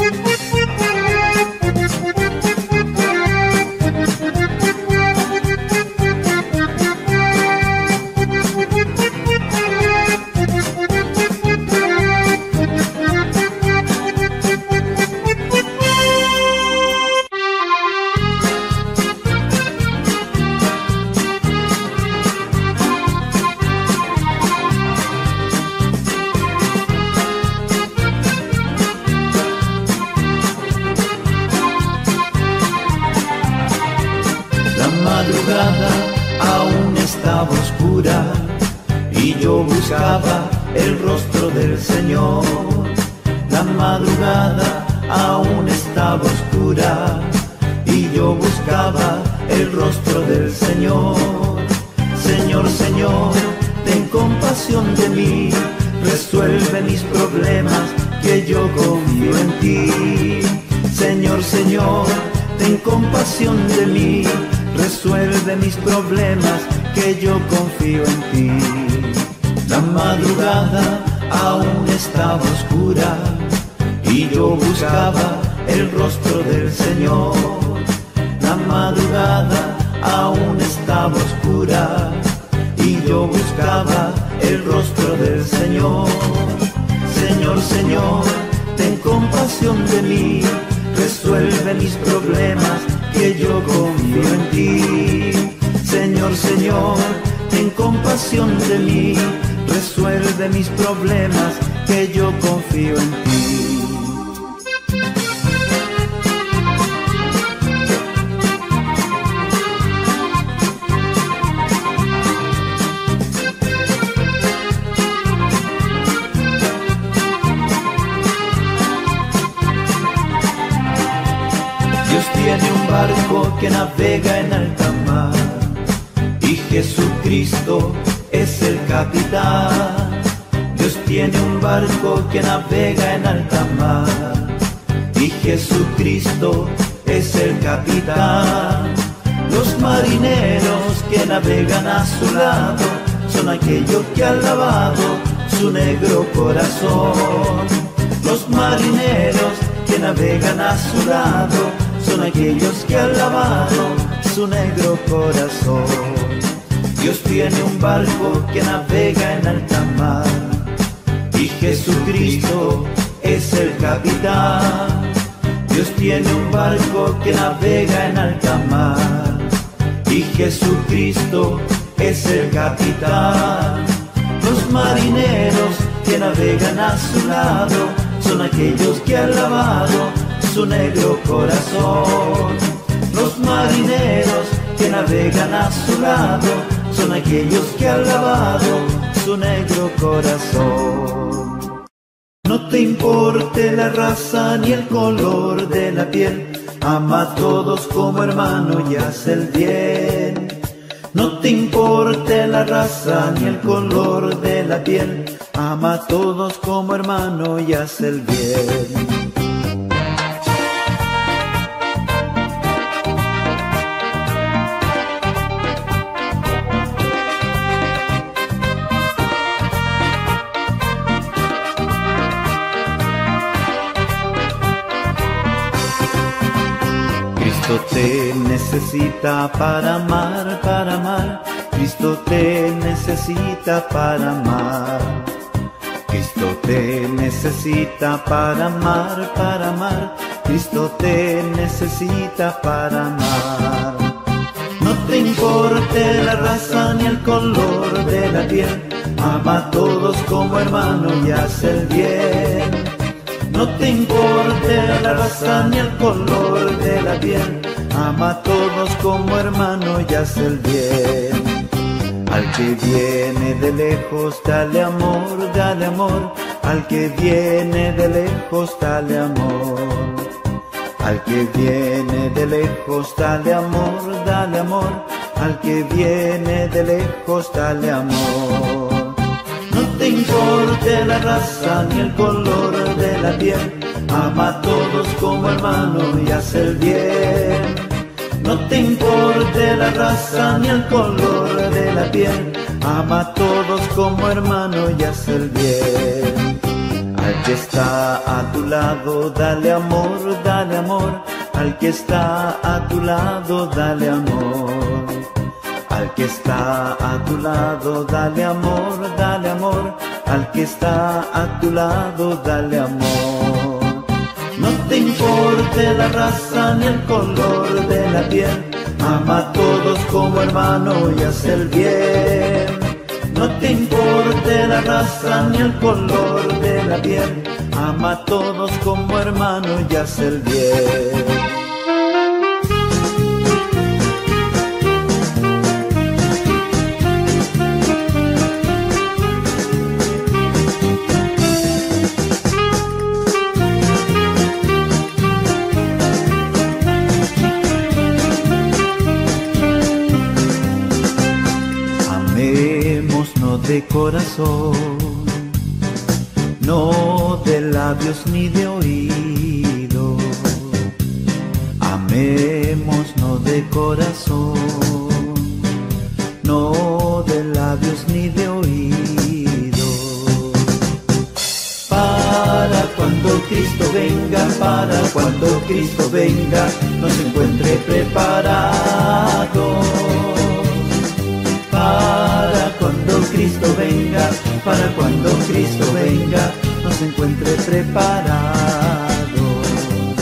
Aún estaba oscura y yo buscaba el rostro del Señor. La madrugada aún estaba oscura y yo buscaba el rostro del Señor. Señor, Señor, ten compasión de mí, resuelve mis problemas, que yo confío en ti. Señor, Señor, ten compasión de mí, resuelve mis problemas, que yo confío en ti. La madrugada aún estaba oscura y yo buscaba el rostro del Señor. La madrugada aún estaba oscura y yo buscaba el rostro del Señor. Señor, Señor, ten compasión de mí, resuelve mis problemas, que yo confío en ti. Señor, Señor, ten compasión de mí, resuelve mis problemas, que yo confío en ti. Dios tiene un barco que navega en alta mar y Jesucristo es el capitán. Dios tiene un barco que navega en alta mar y Jesucristo es el capitán. Los marineros que navegan a su lado son aquellos que han lavado su negro corazón. Los marineros que navegan a su lado son aquellos que han lavado su negro corazón. Dios tiene un barco que navega en alta mar y Jesucristo es el capitán. Dios tiene un barco que navega en alta mar y Jesucristo es el capitán. Los marineros que navegan a su lado son aquellos que han lavado su negro corazón. Los marineros que navegan a su lado son aquellos que han lavado su negro corazón. No te importe la raza ni el color de la piel, ama a todos como hermano y haz el bien. No te importe la raza ni el color de la piel, ama a todos como hermano y haz el bien. Cristo te necesita para amar, para amar. Cristo te necesita para amar. Cristo te necesita para amar, para amar. Cristo te necesita para amar. No te importe la raza ni el color de la piel, ama a todos como hermano y haz el bien. No te importe la raza ni el color de la piel, ama a todos como hermano y haz el bien. Al que viene de lejos, dale amor, dale amor. Al que viene de lejos, dale amor. Al que viene de lejos, dale amor, dale amor. Al que viene de lejos, dale amor. No te importe la raza ni el color de la piel, ama a todos como hermano y haz el bien. No te importe la raza ni el color de la piel, ama a todos como hermano y haz el bien. Al que está a tu lado, dale amor, dale amor. Al que está a tu lado, dale amor. Al que está a tu lado, dale amor, dale amor. Al que está a tu lado, dale amor. No te importe la raza ni el color de la piel, ama a todos como hermano y haz el bien. No te importe la raza ni el color de la piel, ama a todos como hermano y haz el bien. De corazón, no de labios ni de oído. Amemos no de corazón, no de labios ni de oído. Para cuando Cristo venga, para cuando Cristo venga, nos encuentre preparados. Para cuando Cristo venga, para cuando Cristo venga, nos encuentre preparados.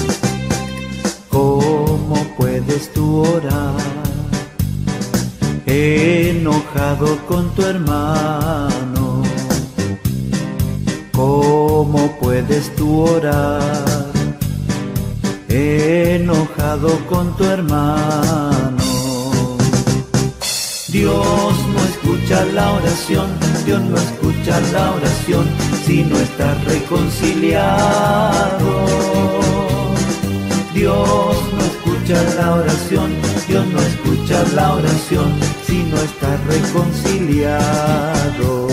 ¿Cómo puedes tú orar enojado con tu hermano? ¿Cómo puedes tú orar enojado con tu hermano? Dios no escucha la oración, Dios no escucha la oración si no estás reconciliado. Dios no escucha la oración, Dios no escucha la oración si no estás reconciliado.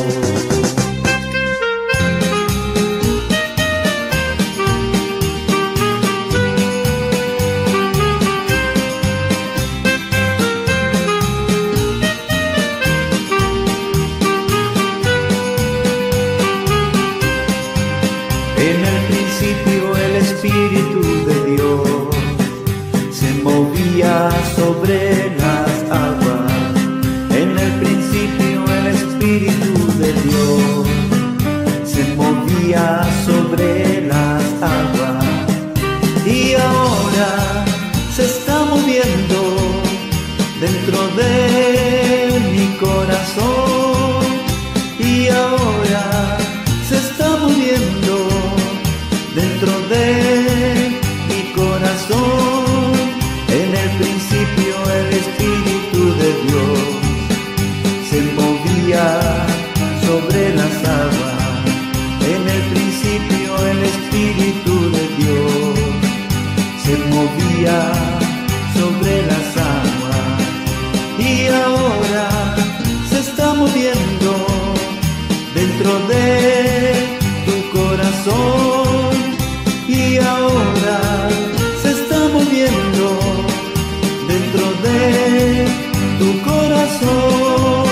En el principio el Espíritu de Dios se movía sobre las aguas. En el principio el Espíritu de Dios se movía sobre las aguas. Y ahora se está moviendo dentro de mi corazón. Y ahora se está moviendo dentro de mi corazón. En el principio el Espíritu de Dios se movía sobre las aguas. En el principio el Espíritu de Dios se movía sobre las aguas. Y ahora se está moviendo dentro de tu corazón. Y ahora se está moviendo dentro de tu corazón.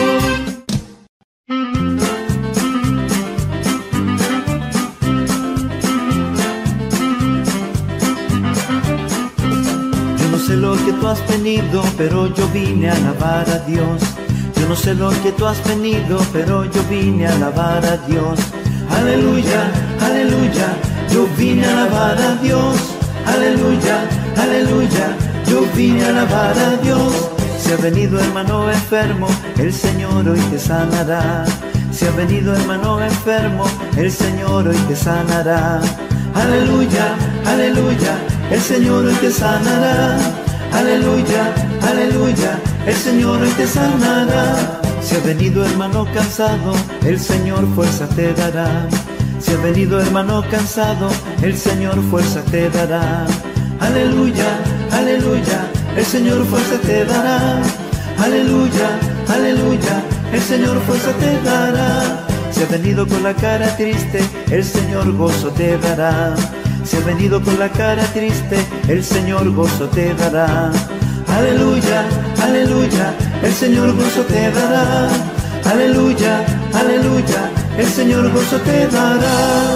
Yo no sé lo que tú has venido, pero yo vine a alabar a Dios. Yo no sé lo que tú has venido, pero yo vine a alabar a Dios. Aleluya, aleluya, yo vine a alabar a Dios. Aleluya, aleluya, yo vine a alabar a Dios. Si ha venido hermano enfermo, el Señor hoy te sanará. Si ha venido hermano enfermo, el Señor hoy te sanará. Aleluya, aleluya, el Señor hoy te sanará. Aleluya, aleluya, el Señor hoy te sanará. Si ha venido hermano cansado, el Señor fuerza te dará. Si ha venido hermano cansado, el Señor fuerza te dará. Aleluya, aleluya, el Señor fuerza te dará. Aleluya, aleluya, el Señor fuerza te dará. Si ha venido con la cara triste, el Señor gozo te dará. Si ha venido con la cara triste, el Señor gozo te dará. Aleluya, aleluya, el Señor gozo te dará. Aleluya, aleluya, el Señor gozo te dará.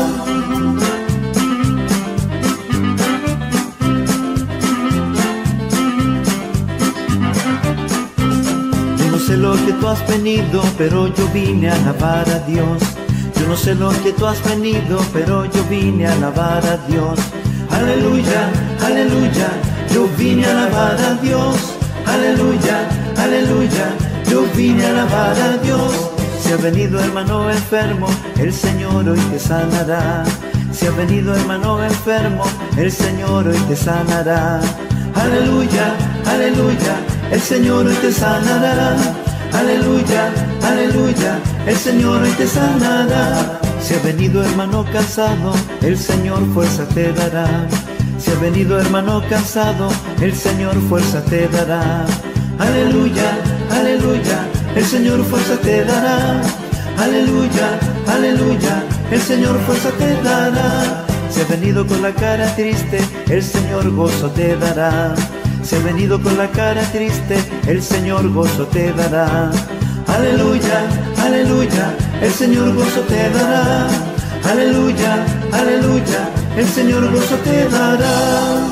Yo no sé lo que tú has venido, pero yo vine a alabar a Dios. Yo no sé lo que tú has venido, pero yo vine a alabar a Dios. Aleluya, aleluya, yo vine a alabar a Dios. Aleluya, aleluya, yo vine a alabar a Dios. Si ha venido hermano enfermo, el Señor hoy te sanará. Si ha venido hermano enfermo, el Señor hoy te sanará. Aleluya, aleluya, el Señor hoy te sanará. Aleluya, aleluya, el Señor hoy te sanará. Si ha venido hermano cansado, el Señor fuerza te dará. Si ha venido hermano cansado, el Señor fuerza te dará. Aleluya, aleluya, el Señor fuerza te dará. Aleluya, aleluya, el Señor fuerza te dará. Si ha venido con la cara triste, el Señor gozo te dará. Si ha venido con la cara triste, el Señor gozo te dará. Aleluya, aleluya, el Señor gozo te dará. Aleluya, aleluya, el Señor gozo te dará.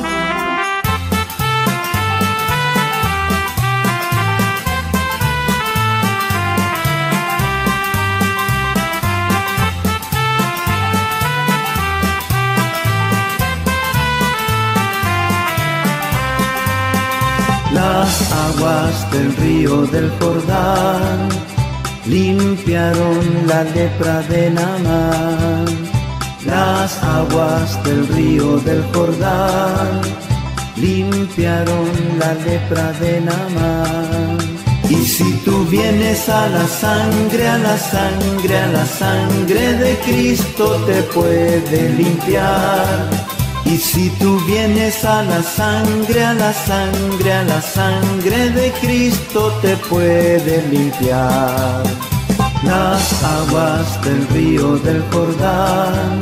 Las aguas del río del Jordán limpiaron la lepra de Naamán. Las aguas del río del Jordán limpiaron la lepra de Naamán. Y si tú vienes a la sangre, a la sangre, a la sangre de Cristo te puede limpiar. Y si tú vienes a la sangre, a la sangre, a la sangre de Cristo te puede limpiar. Las aguas del río del Jordán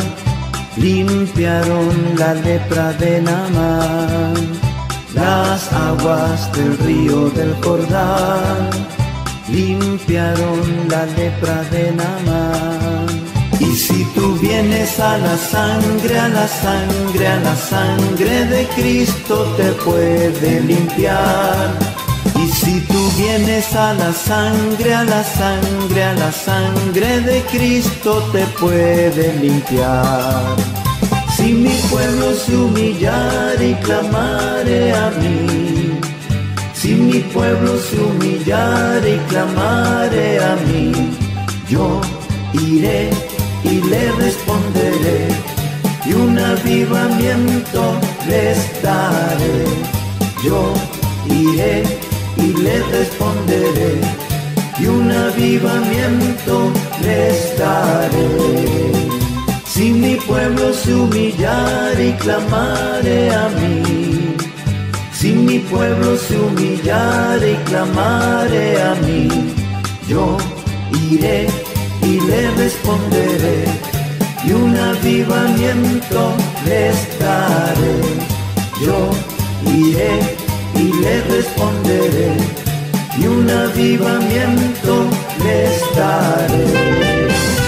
limpiaron la lepra de Naamán. Las aguas del río del Jordán limpiaron la lepra de Naamán. Y si tú vienes a la sangre, a la sangre, a la sangre de Cristo te puede limpiar. Y si tú vienes a la sangre, a la sangre, a la sangre de Cristo te puede limpiar. Si mi pueblo se humillare y clamare a mí, si mi pueblo se humillare y clamare a mí, yo iré y le responderé, y un avivamiento les daré. Yo iré y le responderé, y un avivamiento les daré. Si mi pueblo se humillare y clamare a mí, si mi pueblo se humillare y clamare a mí, yo iré y le responderé, y un avivamiento les daré. Yo iré y le responderé, y un avivamiento les daré.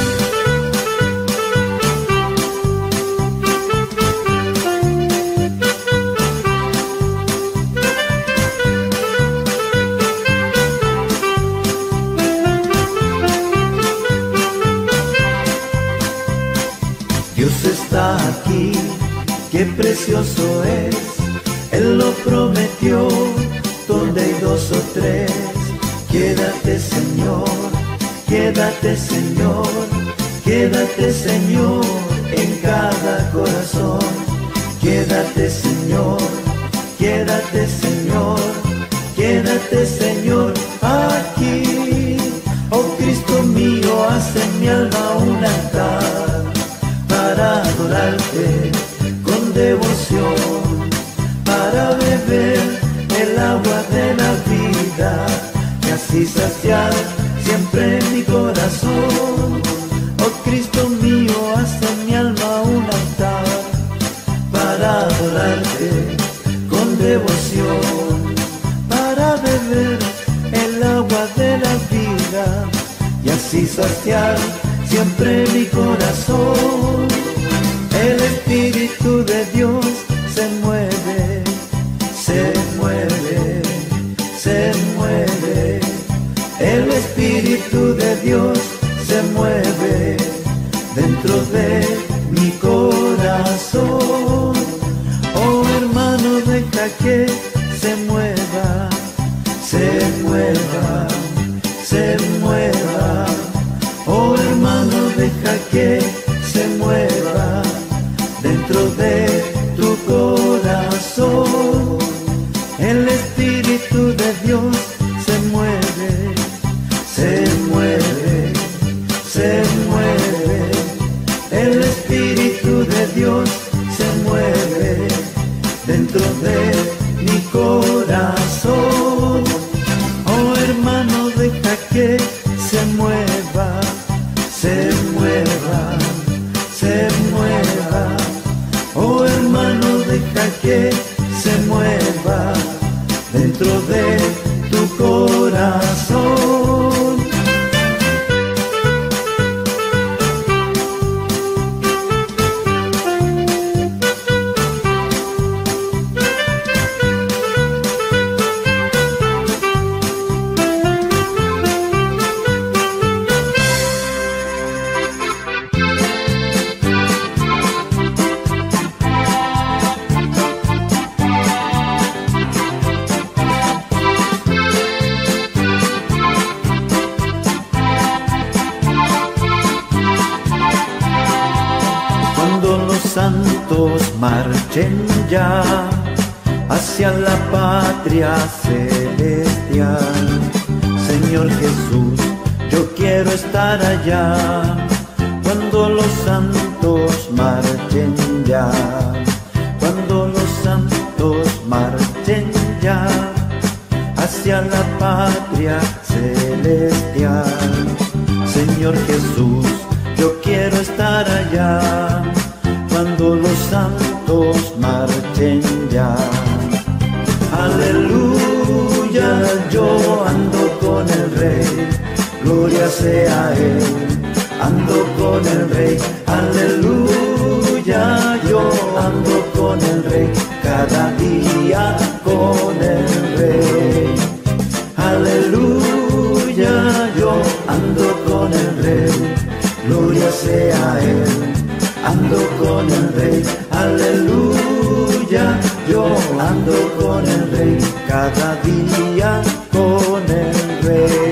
Dios está aquí, qué precioso es, Él lo prometió, donde hay dos o tres. Quédate Señor, quédate Señor, quédate Señor en cada corazón. Quédate Señor, quédate Señor, quédate Señor aquí. Oh Cristo mío, haz en mi alma un altar para adorarte con devoción, para beber el agua de la vida y así saciar siempre mi corazón. Oh Cristo mío, haz en mi alma un altar para adorarte con devoción, para beber el agua de la vida y así saciar siempre mi corazón. El Espíritu de Dios se mueve, se mueve, se mueve. El Espíritu de Dios se mueve dentro de mi corazón. Oh hermano, deja que se mueva, se mueva, se mueva. Oh hermano, deja que se mueva dentro de tu corazón. El Espíritu de Dios se mueve, se mueve, se mueve. El Espíritu de Dios se mueve dentro de mi corazón. Oh hermano, deja que se mueva, se mueva, se mueva. Oh hermano, deja que se mueva dentro de tu corazón. marchen ya hacia la patria celestial. Señor Jesús, yo quiero estar allá cuando los santos marchen ya, cuando los santos marchen ya hacia la patria celestial. Señor Jesús, yo quiero estar allá cuando los santos marchen ya. Aleluya, yo ando con el Rey, gloria sea a Él, ando con el Rey. Aleluya, yo ando con el Rey, cada día con el Rey. Aleluya, yo ando con el Rey, gloria sea a Él, ando con el Rey. Aleluya, yo ando con el Rey, cada día con el Rey.